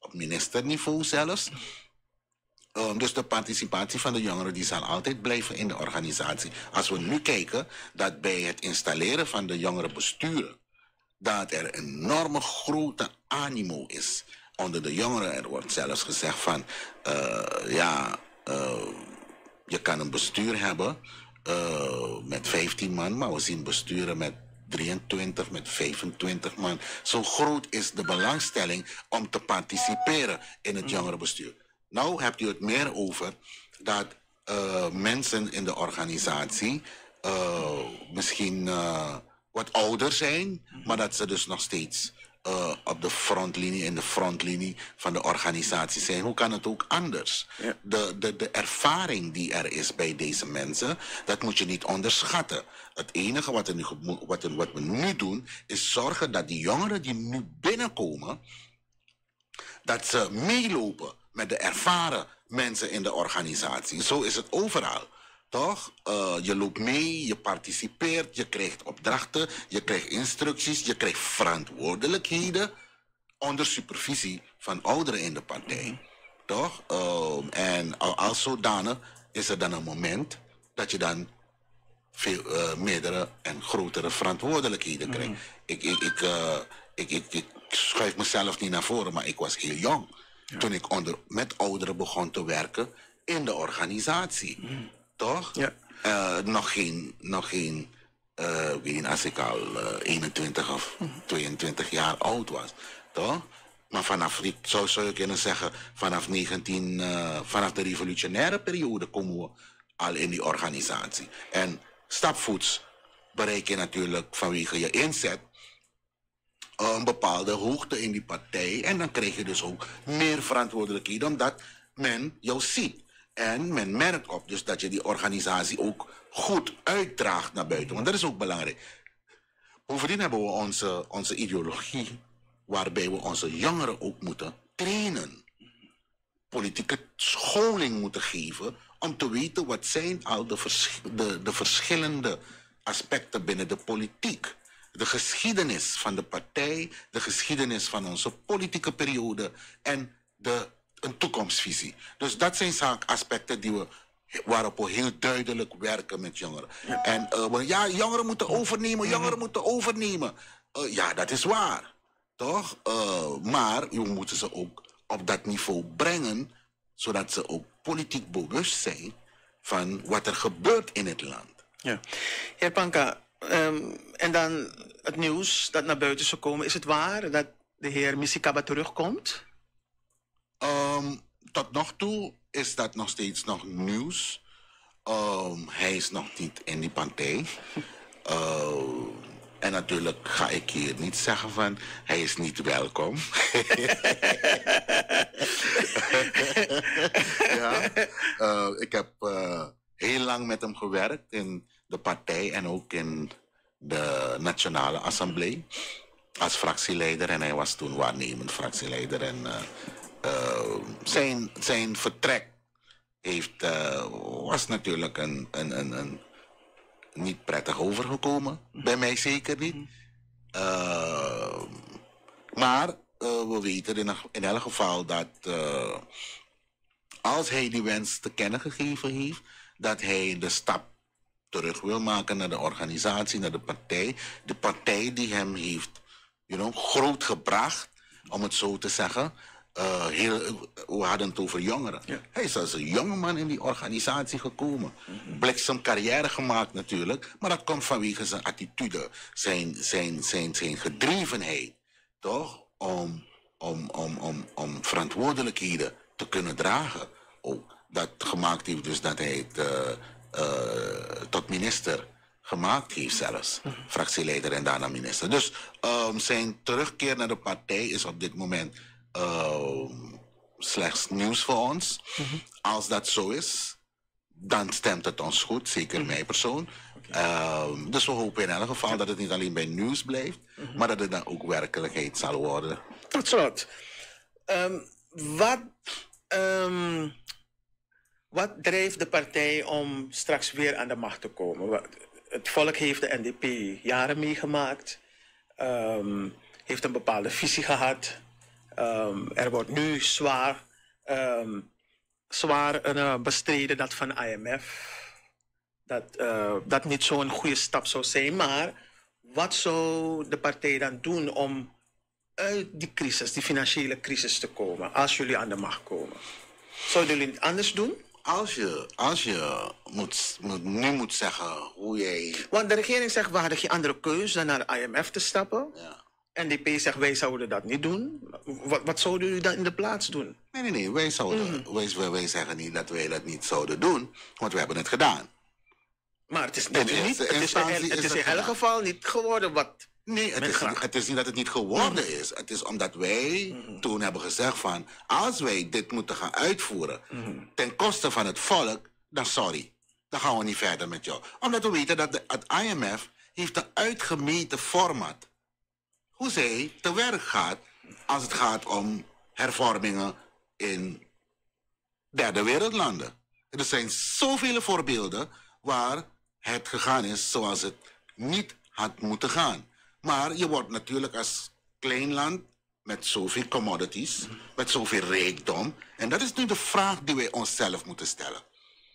op ministerniveau zelfs. Um, dus de participatie van de jongeren die zal altijd blijven in de organisatie. Als we nu kijken dat bij het installeren van de jongerenbesturen, dat er een enorme grote animo is onder de jongeren. Er wordt zelfs gezegd van, uh, ja, uh, je kan een bestuur hebben uh, met vijftien man, maar we zien besturen met drieëntwintig, met vijfentwintig man. Zo groot is de belangstelling om te participeren in het jongerenbestuur. Nou hebt u het meer over dat uh, mensen in de organisatie uh, misschien uh, wat ouder zijn, maar dat ze dus nog steeds uh, op de frontlinie, in de frontlinie van de organisatie zijn. Hoe kan het ook anders? Ja. De, de, de ervaring die er is bij deze mensen, dat moet je niet onderschatten. Het enige wat, er nu, wat, er, wat we nu doen, is zorgen dat die jongeren die nu binnenkomen, dat ze meelopen met de ervaren mensen in de organisatie. Zo is het overal. Toch? Uh, je loopt mee, je participeert, je krijgt opdrachten, je krijgt instructies, je krijgt verantwoordelijkheden onder supervisie van ouderen in de partij. Toch? Uh, en als zodanig is er dan een moment dat je dan veel, uh, meerdere en grotere verantwoordelijkheden krijgt. Mm. Ik, ik, ik, uh, ik, ik, ik schuif mezelf niet naar voren, maar ik was heel jong. Ja. Toen ik onder, met ouderen begon te werken in de organisatie. Mm. Toch? Ja. Uh, nog geen, nog geen uh, weet niet, als ik al uh, eenentwintig of mm. tweeëntwintig jaar oud was. Toch? Maar vanaf, zou, zou je kunnen zeggen, vanaf, negentien, uh, vanaf de revolutionaire periode komen we al in die organisatie. En stapvoets bereik je natuurlijk vanwege je inzet een bepaalde hoogte in die partij. En dan krijg je dus ook meer verantwoordelijkheden, omdat men jou ziet. En men merkt op dus dat je die organisatie ook goed uitdraagt naar buiten. Want dat is ook belangrijk. Bovendien hebben we onze, onze ideologie, waarbij we onze jongeren ook moeten trainen. Politieke scholing moeten geven om te weten wat zijn al de, vers de, de verschillende aspecten binnen de politiek. De geschiedenis van de partij, de geschiedenis van onze politieke periode en de, een toekomstvisie. Dus dat zijn zaken, aspecten die we, waarop we heel duidelijk werken met jongeren. Ja. En uh, ja, jongeren moeten overnemen, jongeren moeten overnemen. Uh, ja, dat is waar. Toch? Uh, maar we moeten ze ook op dat niveau brengen, zodat ze ook politiek bewust zijn van wat er gebeurt in het land. Ja. Heer Panka, um, en dan het nieuws dat naar buiten zou komen. Is het waar dat de heer Misikaba terugkomt? Um, tot nog toe is dat nog steeds nog nieuws. Um, hij is nog niet in die partij. Uh, en natuurlijk ga ik hier niet zeggen van hij is niet welkom. Ja, uh, ik heb uh, heel lang met hem gewerkt in de partij en ook in de Nationale Assemblée als fractieleider. En hij was toen waarnemend fractieleider. En uh, uh, zijn, zijn vertrek heeft, uh, was natuurlijk een, een, een, een niet prettig overgekomen. Bij mij zeker niet. Uh, maar uh, we weten in, in elk geval dat uh, als hij die wens te kennen gegeven heeft, dat hij de stap terug wil maken naar de organisatie, naar de partij. De partij die hem heeft you know, groot gebracht, om het zo te zeggen. Uh, heel, we hadden het over jongeren. Ja. Hij is als een jongeman in die organisatie gekomen. Mm-hmm. Bliksem carrière gemaakt natuurlijk, maar dat komt vanwege zijn attitude, zijn, zijn, zijn, zijn gedrevenheid, toch? Om, om, om, om, om verantwoordelijkheden te kunnen dragen. Ook dat gemaakt heeft dus dat hij het uh, uh, tot minister gemaakt heeft zelfs. Mm-hmm. Fractieleider en daarna minister. Dus um, zijn terugkeer naar de partij is op dit moment Uh, slechts nieuws voor ons. Mm-hmm. Als dat zo is, dan stemt het ons goed, zeker mm-hmm. mij persoon. Okay. Uh, dus we hopen in elk geval ja. dat het niet alleen bij nieuws blijft, mm-hmm. maar dat het dan ook werkelijkheid zal worden. Tot slot, um, wat, um, wat drijft de partij om straks weer aan de macht te komen? Het volk heeft de N D P jaren meegemaakt, um, heeft een bepaalde visie gehad. Um, er wordt nu zwaar, um, zwaar uh, bestreden dat van I M F. Dat uh, dat niet zo'n goede stap zou zijn. Maar wat zou de partij dan doen om uit die crisis, die financiële crisis te komen, als jullie aan de macht komen? Zouden jullie het anders doen? Als je, als je moet, moet, nu moet zeggen hoe jij... Want de regering zegt, we hadden geen andere keuze dan naar de I M F te stappen. Ja. N D P zegt, wij zouden dat niet doen. Wat, wat zouden jullie dan in de plaats doen? Nee, nee, nee. Wij, zouden, mm. wij, wij, wij zeggen niet dat wij dat niet zouden doen, want we hebben het gedaan. Maar het is, het is, niet, het is, in, het is in elk geval niet geworden wat... Nee, het is, het is niet dat het niet geworden mm. is. Het is omdat wij mm. toen hebben gezegd van... als wij dit moeten gaan uitvoeren mm. ten koste van het volk... dan sorry, dan gaan we niet verder met jou. Omdat we weten dat de, het I M F heeft een uitgemeten format. Hoe zij te werk gaat als het gaat om hervormingen in derde wereldlanden. Er zijn zoveel voorbeelden waar het gegaan is zoals het niet had moeten gaan. Maar je wordt natuurlijk als klein land met zoveel commodities, mm. met zoveel rijkdom. En dat is nu de vraag die wij onszelf moeten stellen.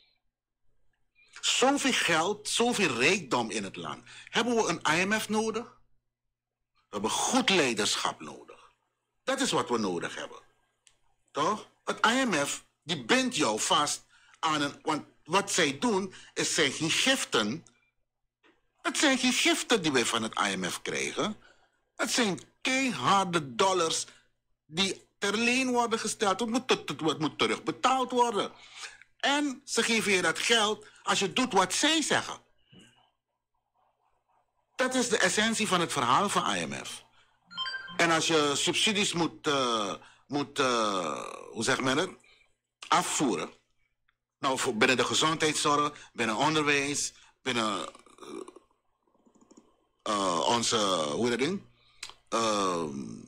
Zoveel geld, zoveel rijkdom in het land. Hebben we een I M F nodig? We hebben goed leiderschap nodig. Dat is wat we nodig hebben. Toch? Het I M F die bindt jou vast aan een... Want wat zij doen, is zij geen giften... Het zijn geen giften die wij van het I M F krijgen. Het zijn keiharde dollars die ter leen worden gesteld. Het moet, het, het moet terugbetaald worden. En ze geven je dat geld als je doet wat zij zeggen. Dat is de essentie van het verhaal van I M F. En als je subsidies moet, uh, moet uh, hoe zeg men het, afvoeren. Nou, voor binnen de gezondheidszorg, binnen onderwijs, binnen... Uh, Uh, onze, hoe heet dat ding? Uh,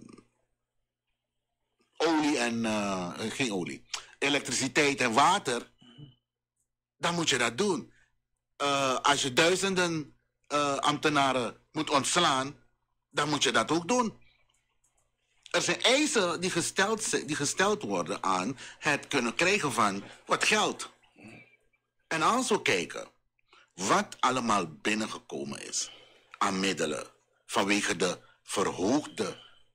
olie en, uh, geen olie, elektriciteit en water, dan moet je dat doen. Uh, als je duizenden uh, ambtenaren moet ontslaan, dan moet je dat ook doen. Er zijn eisen die gesteld, die gesteld worden aan het kunnen krijgen van wat geld. En als we kijken wat allemaal binnengekomen is aan middelen vanwege de verhoogde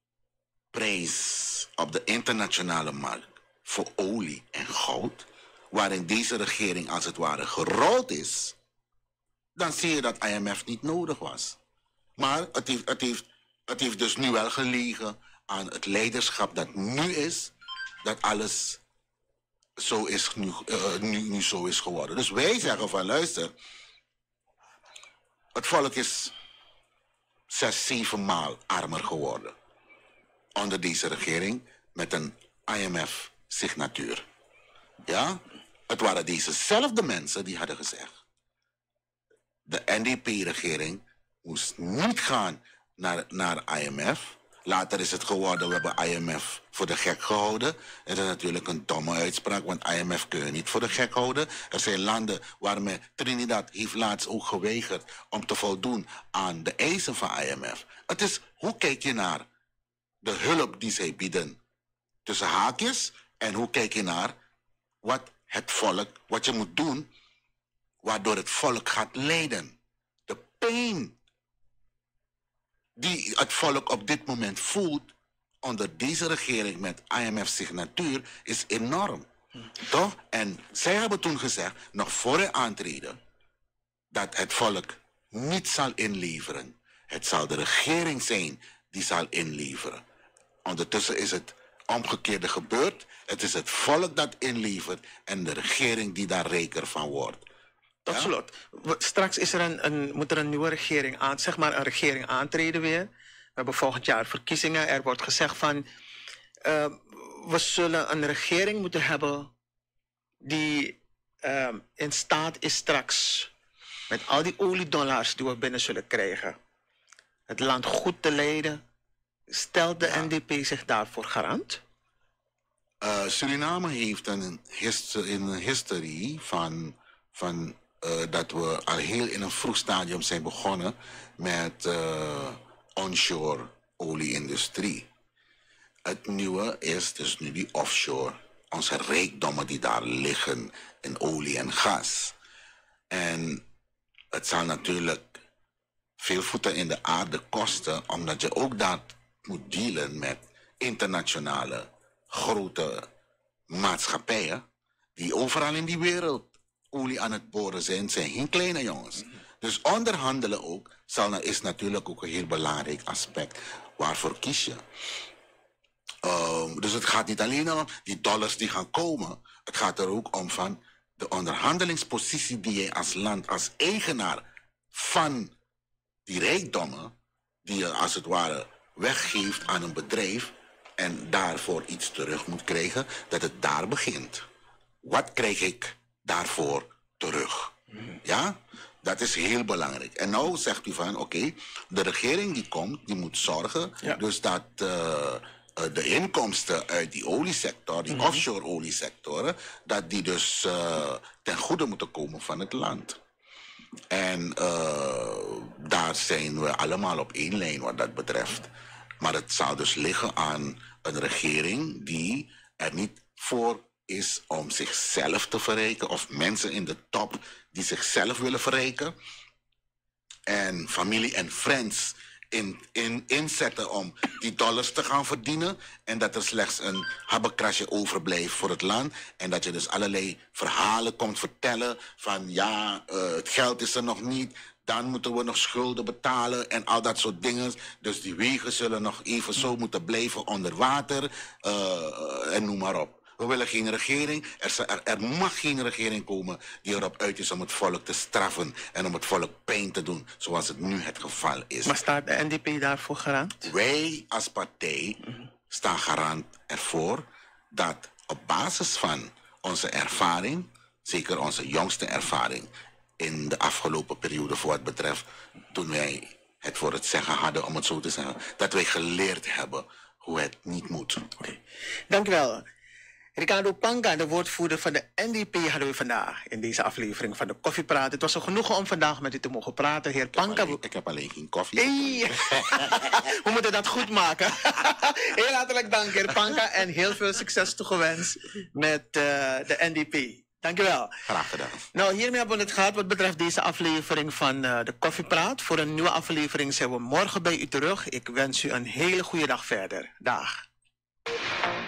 prijs op de internationale markt voor olie en goud, waarin deze regering als het ware gerold is, dan zie je dat I M F niet nodig was. Maar het heeft, het heeft, het heeft dus nu wel gelegen aan het leiderschap dat nu is, dat alles zo is nu, uh, nu, nu zo is geworden. Dus wij zeggen van luister, het volk is zes, zeven maal armer geworden onder deze regering met een I M F-signatuur. Ja? Het waren dezezelfde mensen die hadden gezegd, de N D P-regering moest niet gaan naar, naar I M F. Later is het geworden, we hebben I M F voor de gek gehouden. Het is natuurlijk een domme uitspraak, want I M F kun je niet voor de gek houden. Er zijn landen waarmee Trinidad heeft laatst ook geweigerd om te voldoen aan de eisen van I M F. Het is, hoe kijk je naar de hulp die zij bieden tussen haakjes en hoe kijk je naar wat het volk, wat je moet doen, waardoor het volk gaat lijden. De pijn die het volk op dit moment voelt onder deze regering met I M F-signatuur is enorm. Hmm. Toch? En zij hebben toen gezegd, nog voor het aantreden, dat het volk niet zal inleveren. Het zal de regering zijn die zal inleveren. Ondertussen is het omgekeerde gebeurd. Het is het volk dat inlevert en de regering die daar reker van wordt. Tot slot, straks is er een, een, moet er een nieuwe regering aan, zeg maar een regering aantreden weer. We hebben volgend jaar verkiezingen. Er wordt gezegd van, uh, we zullen een regering moeten hebben die uh, in staat is straks, met al die oliedollars die we binnen zullen krijgen, het land goed te leiden. Stelt de ja. N D P zich daarvoor garant? Uh, Suriname heeft een, hist een history van... van Uh, dat we al heel in een vroeg stadium zijn begonnen met uh, onshore olie-industrie. het nieuwe is dus nu die offshore. Onze rijkdommen die daar liggen in olie en gas. En het zal natuurlijk veel voeten in de aarde kosten, omdat je ook daar moet dealen met internationale grote maatschappijen die overal in die wereld olie aan het boren zijn, zijn geen kleine jongens. Dus onderhandelen ook zal, is natuurlijk ook een heel belangrijk aspect. Waarvoor kies je? Um, dus het gaat niet alleen om die dollars die gaan komen. Het gaat er ook om van de onderhandelingspositie die je als land, als eigenaar van die rijkdommen, die je als het ware weggeeft aan een bedrijf en daarvoor iets terug moet krijgen, dat het daar begint. Wat krijg ik daarvoor terug? Ja? Dat is heel belangrijk. En nou zegt u van, oké, okay, de regering die komt, die moet zorgen ja. dus dat uh, uh, de inkomsten uit die oliesector, die mm-hmm. offshore oliesectoren, dat die dus uh, ten goede moeten komen van het land. En uh, daar zijn we allemaal op één lijn wat dat betreft. Maar het zal dus liggen aan een regering die er niet voor is om zichzelf te verrijken, of mensen in de top die zichzelf willen verrijken en familie en friends in, in, inzetten om die dollars te gaan verdienen en dat er slechts een habbekrasje overblijft voor het land en dat je dus allerlei verhalen komt vertellen van ja, uh, het geld is er nog niet, dan moeten we nog schulden betalen en al dat soort dingen. Dus die wegen zullen nog even zo moeten blijven onder water uh, en noem maar op. We willen geen regering. Er, er, er mag geen regering komen die erop uit is om het volk te straffen en om het volk pijn te doen, zoals het nu het geval is. Maar staat de N D P daarvoor garant? Wij als partij mm-hmm. staan garant ervoor dat op basis van onze ervaring, zeker onze jongste ervaring in de afgelopen periode voor wat betreft, toen wij het voor het zeggen hadden, om het zo te zeggen, dat wij geleerd hebben hoe het niet moet. Okay. Dank u wel. Ricardo Panca, de woordvoerder van de N D P, hadden we vandaag in deze aflevering van de Koffiepraat. Het was een genoegen om vandaag met u te mogen praten, heer Panca. Ik heb alleen, ik heb alleen geen koffie. Hey. We moeten dat goed maken. Heel hartelijk dank, heer Panca, en heel veel succes toegewenst met uh, de N D P. Dank u wel. Graag gedaan. Nou, hiermee hebben we het gehad wat betreft deze aflevering van uh, de Koffiepraat. Voor een nieuwe aflevering zijn we morgen bij u terug. Ik wens u een hele goede dag verder. Dag.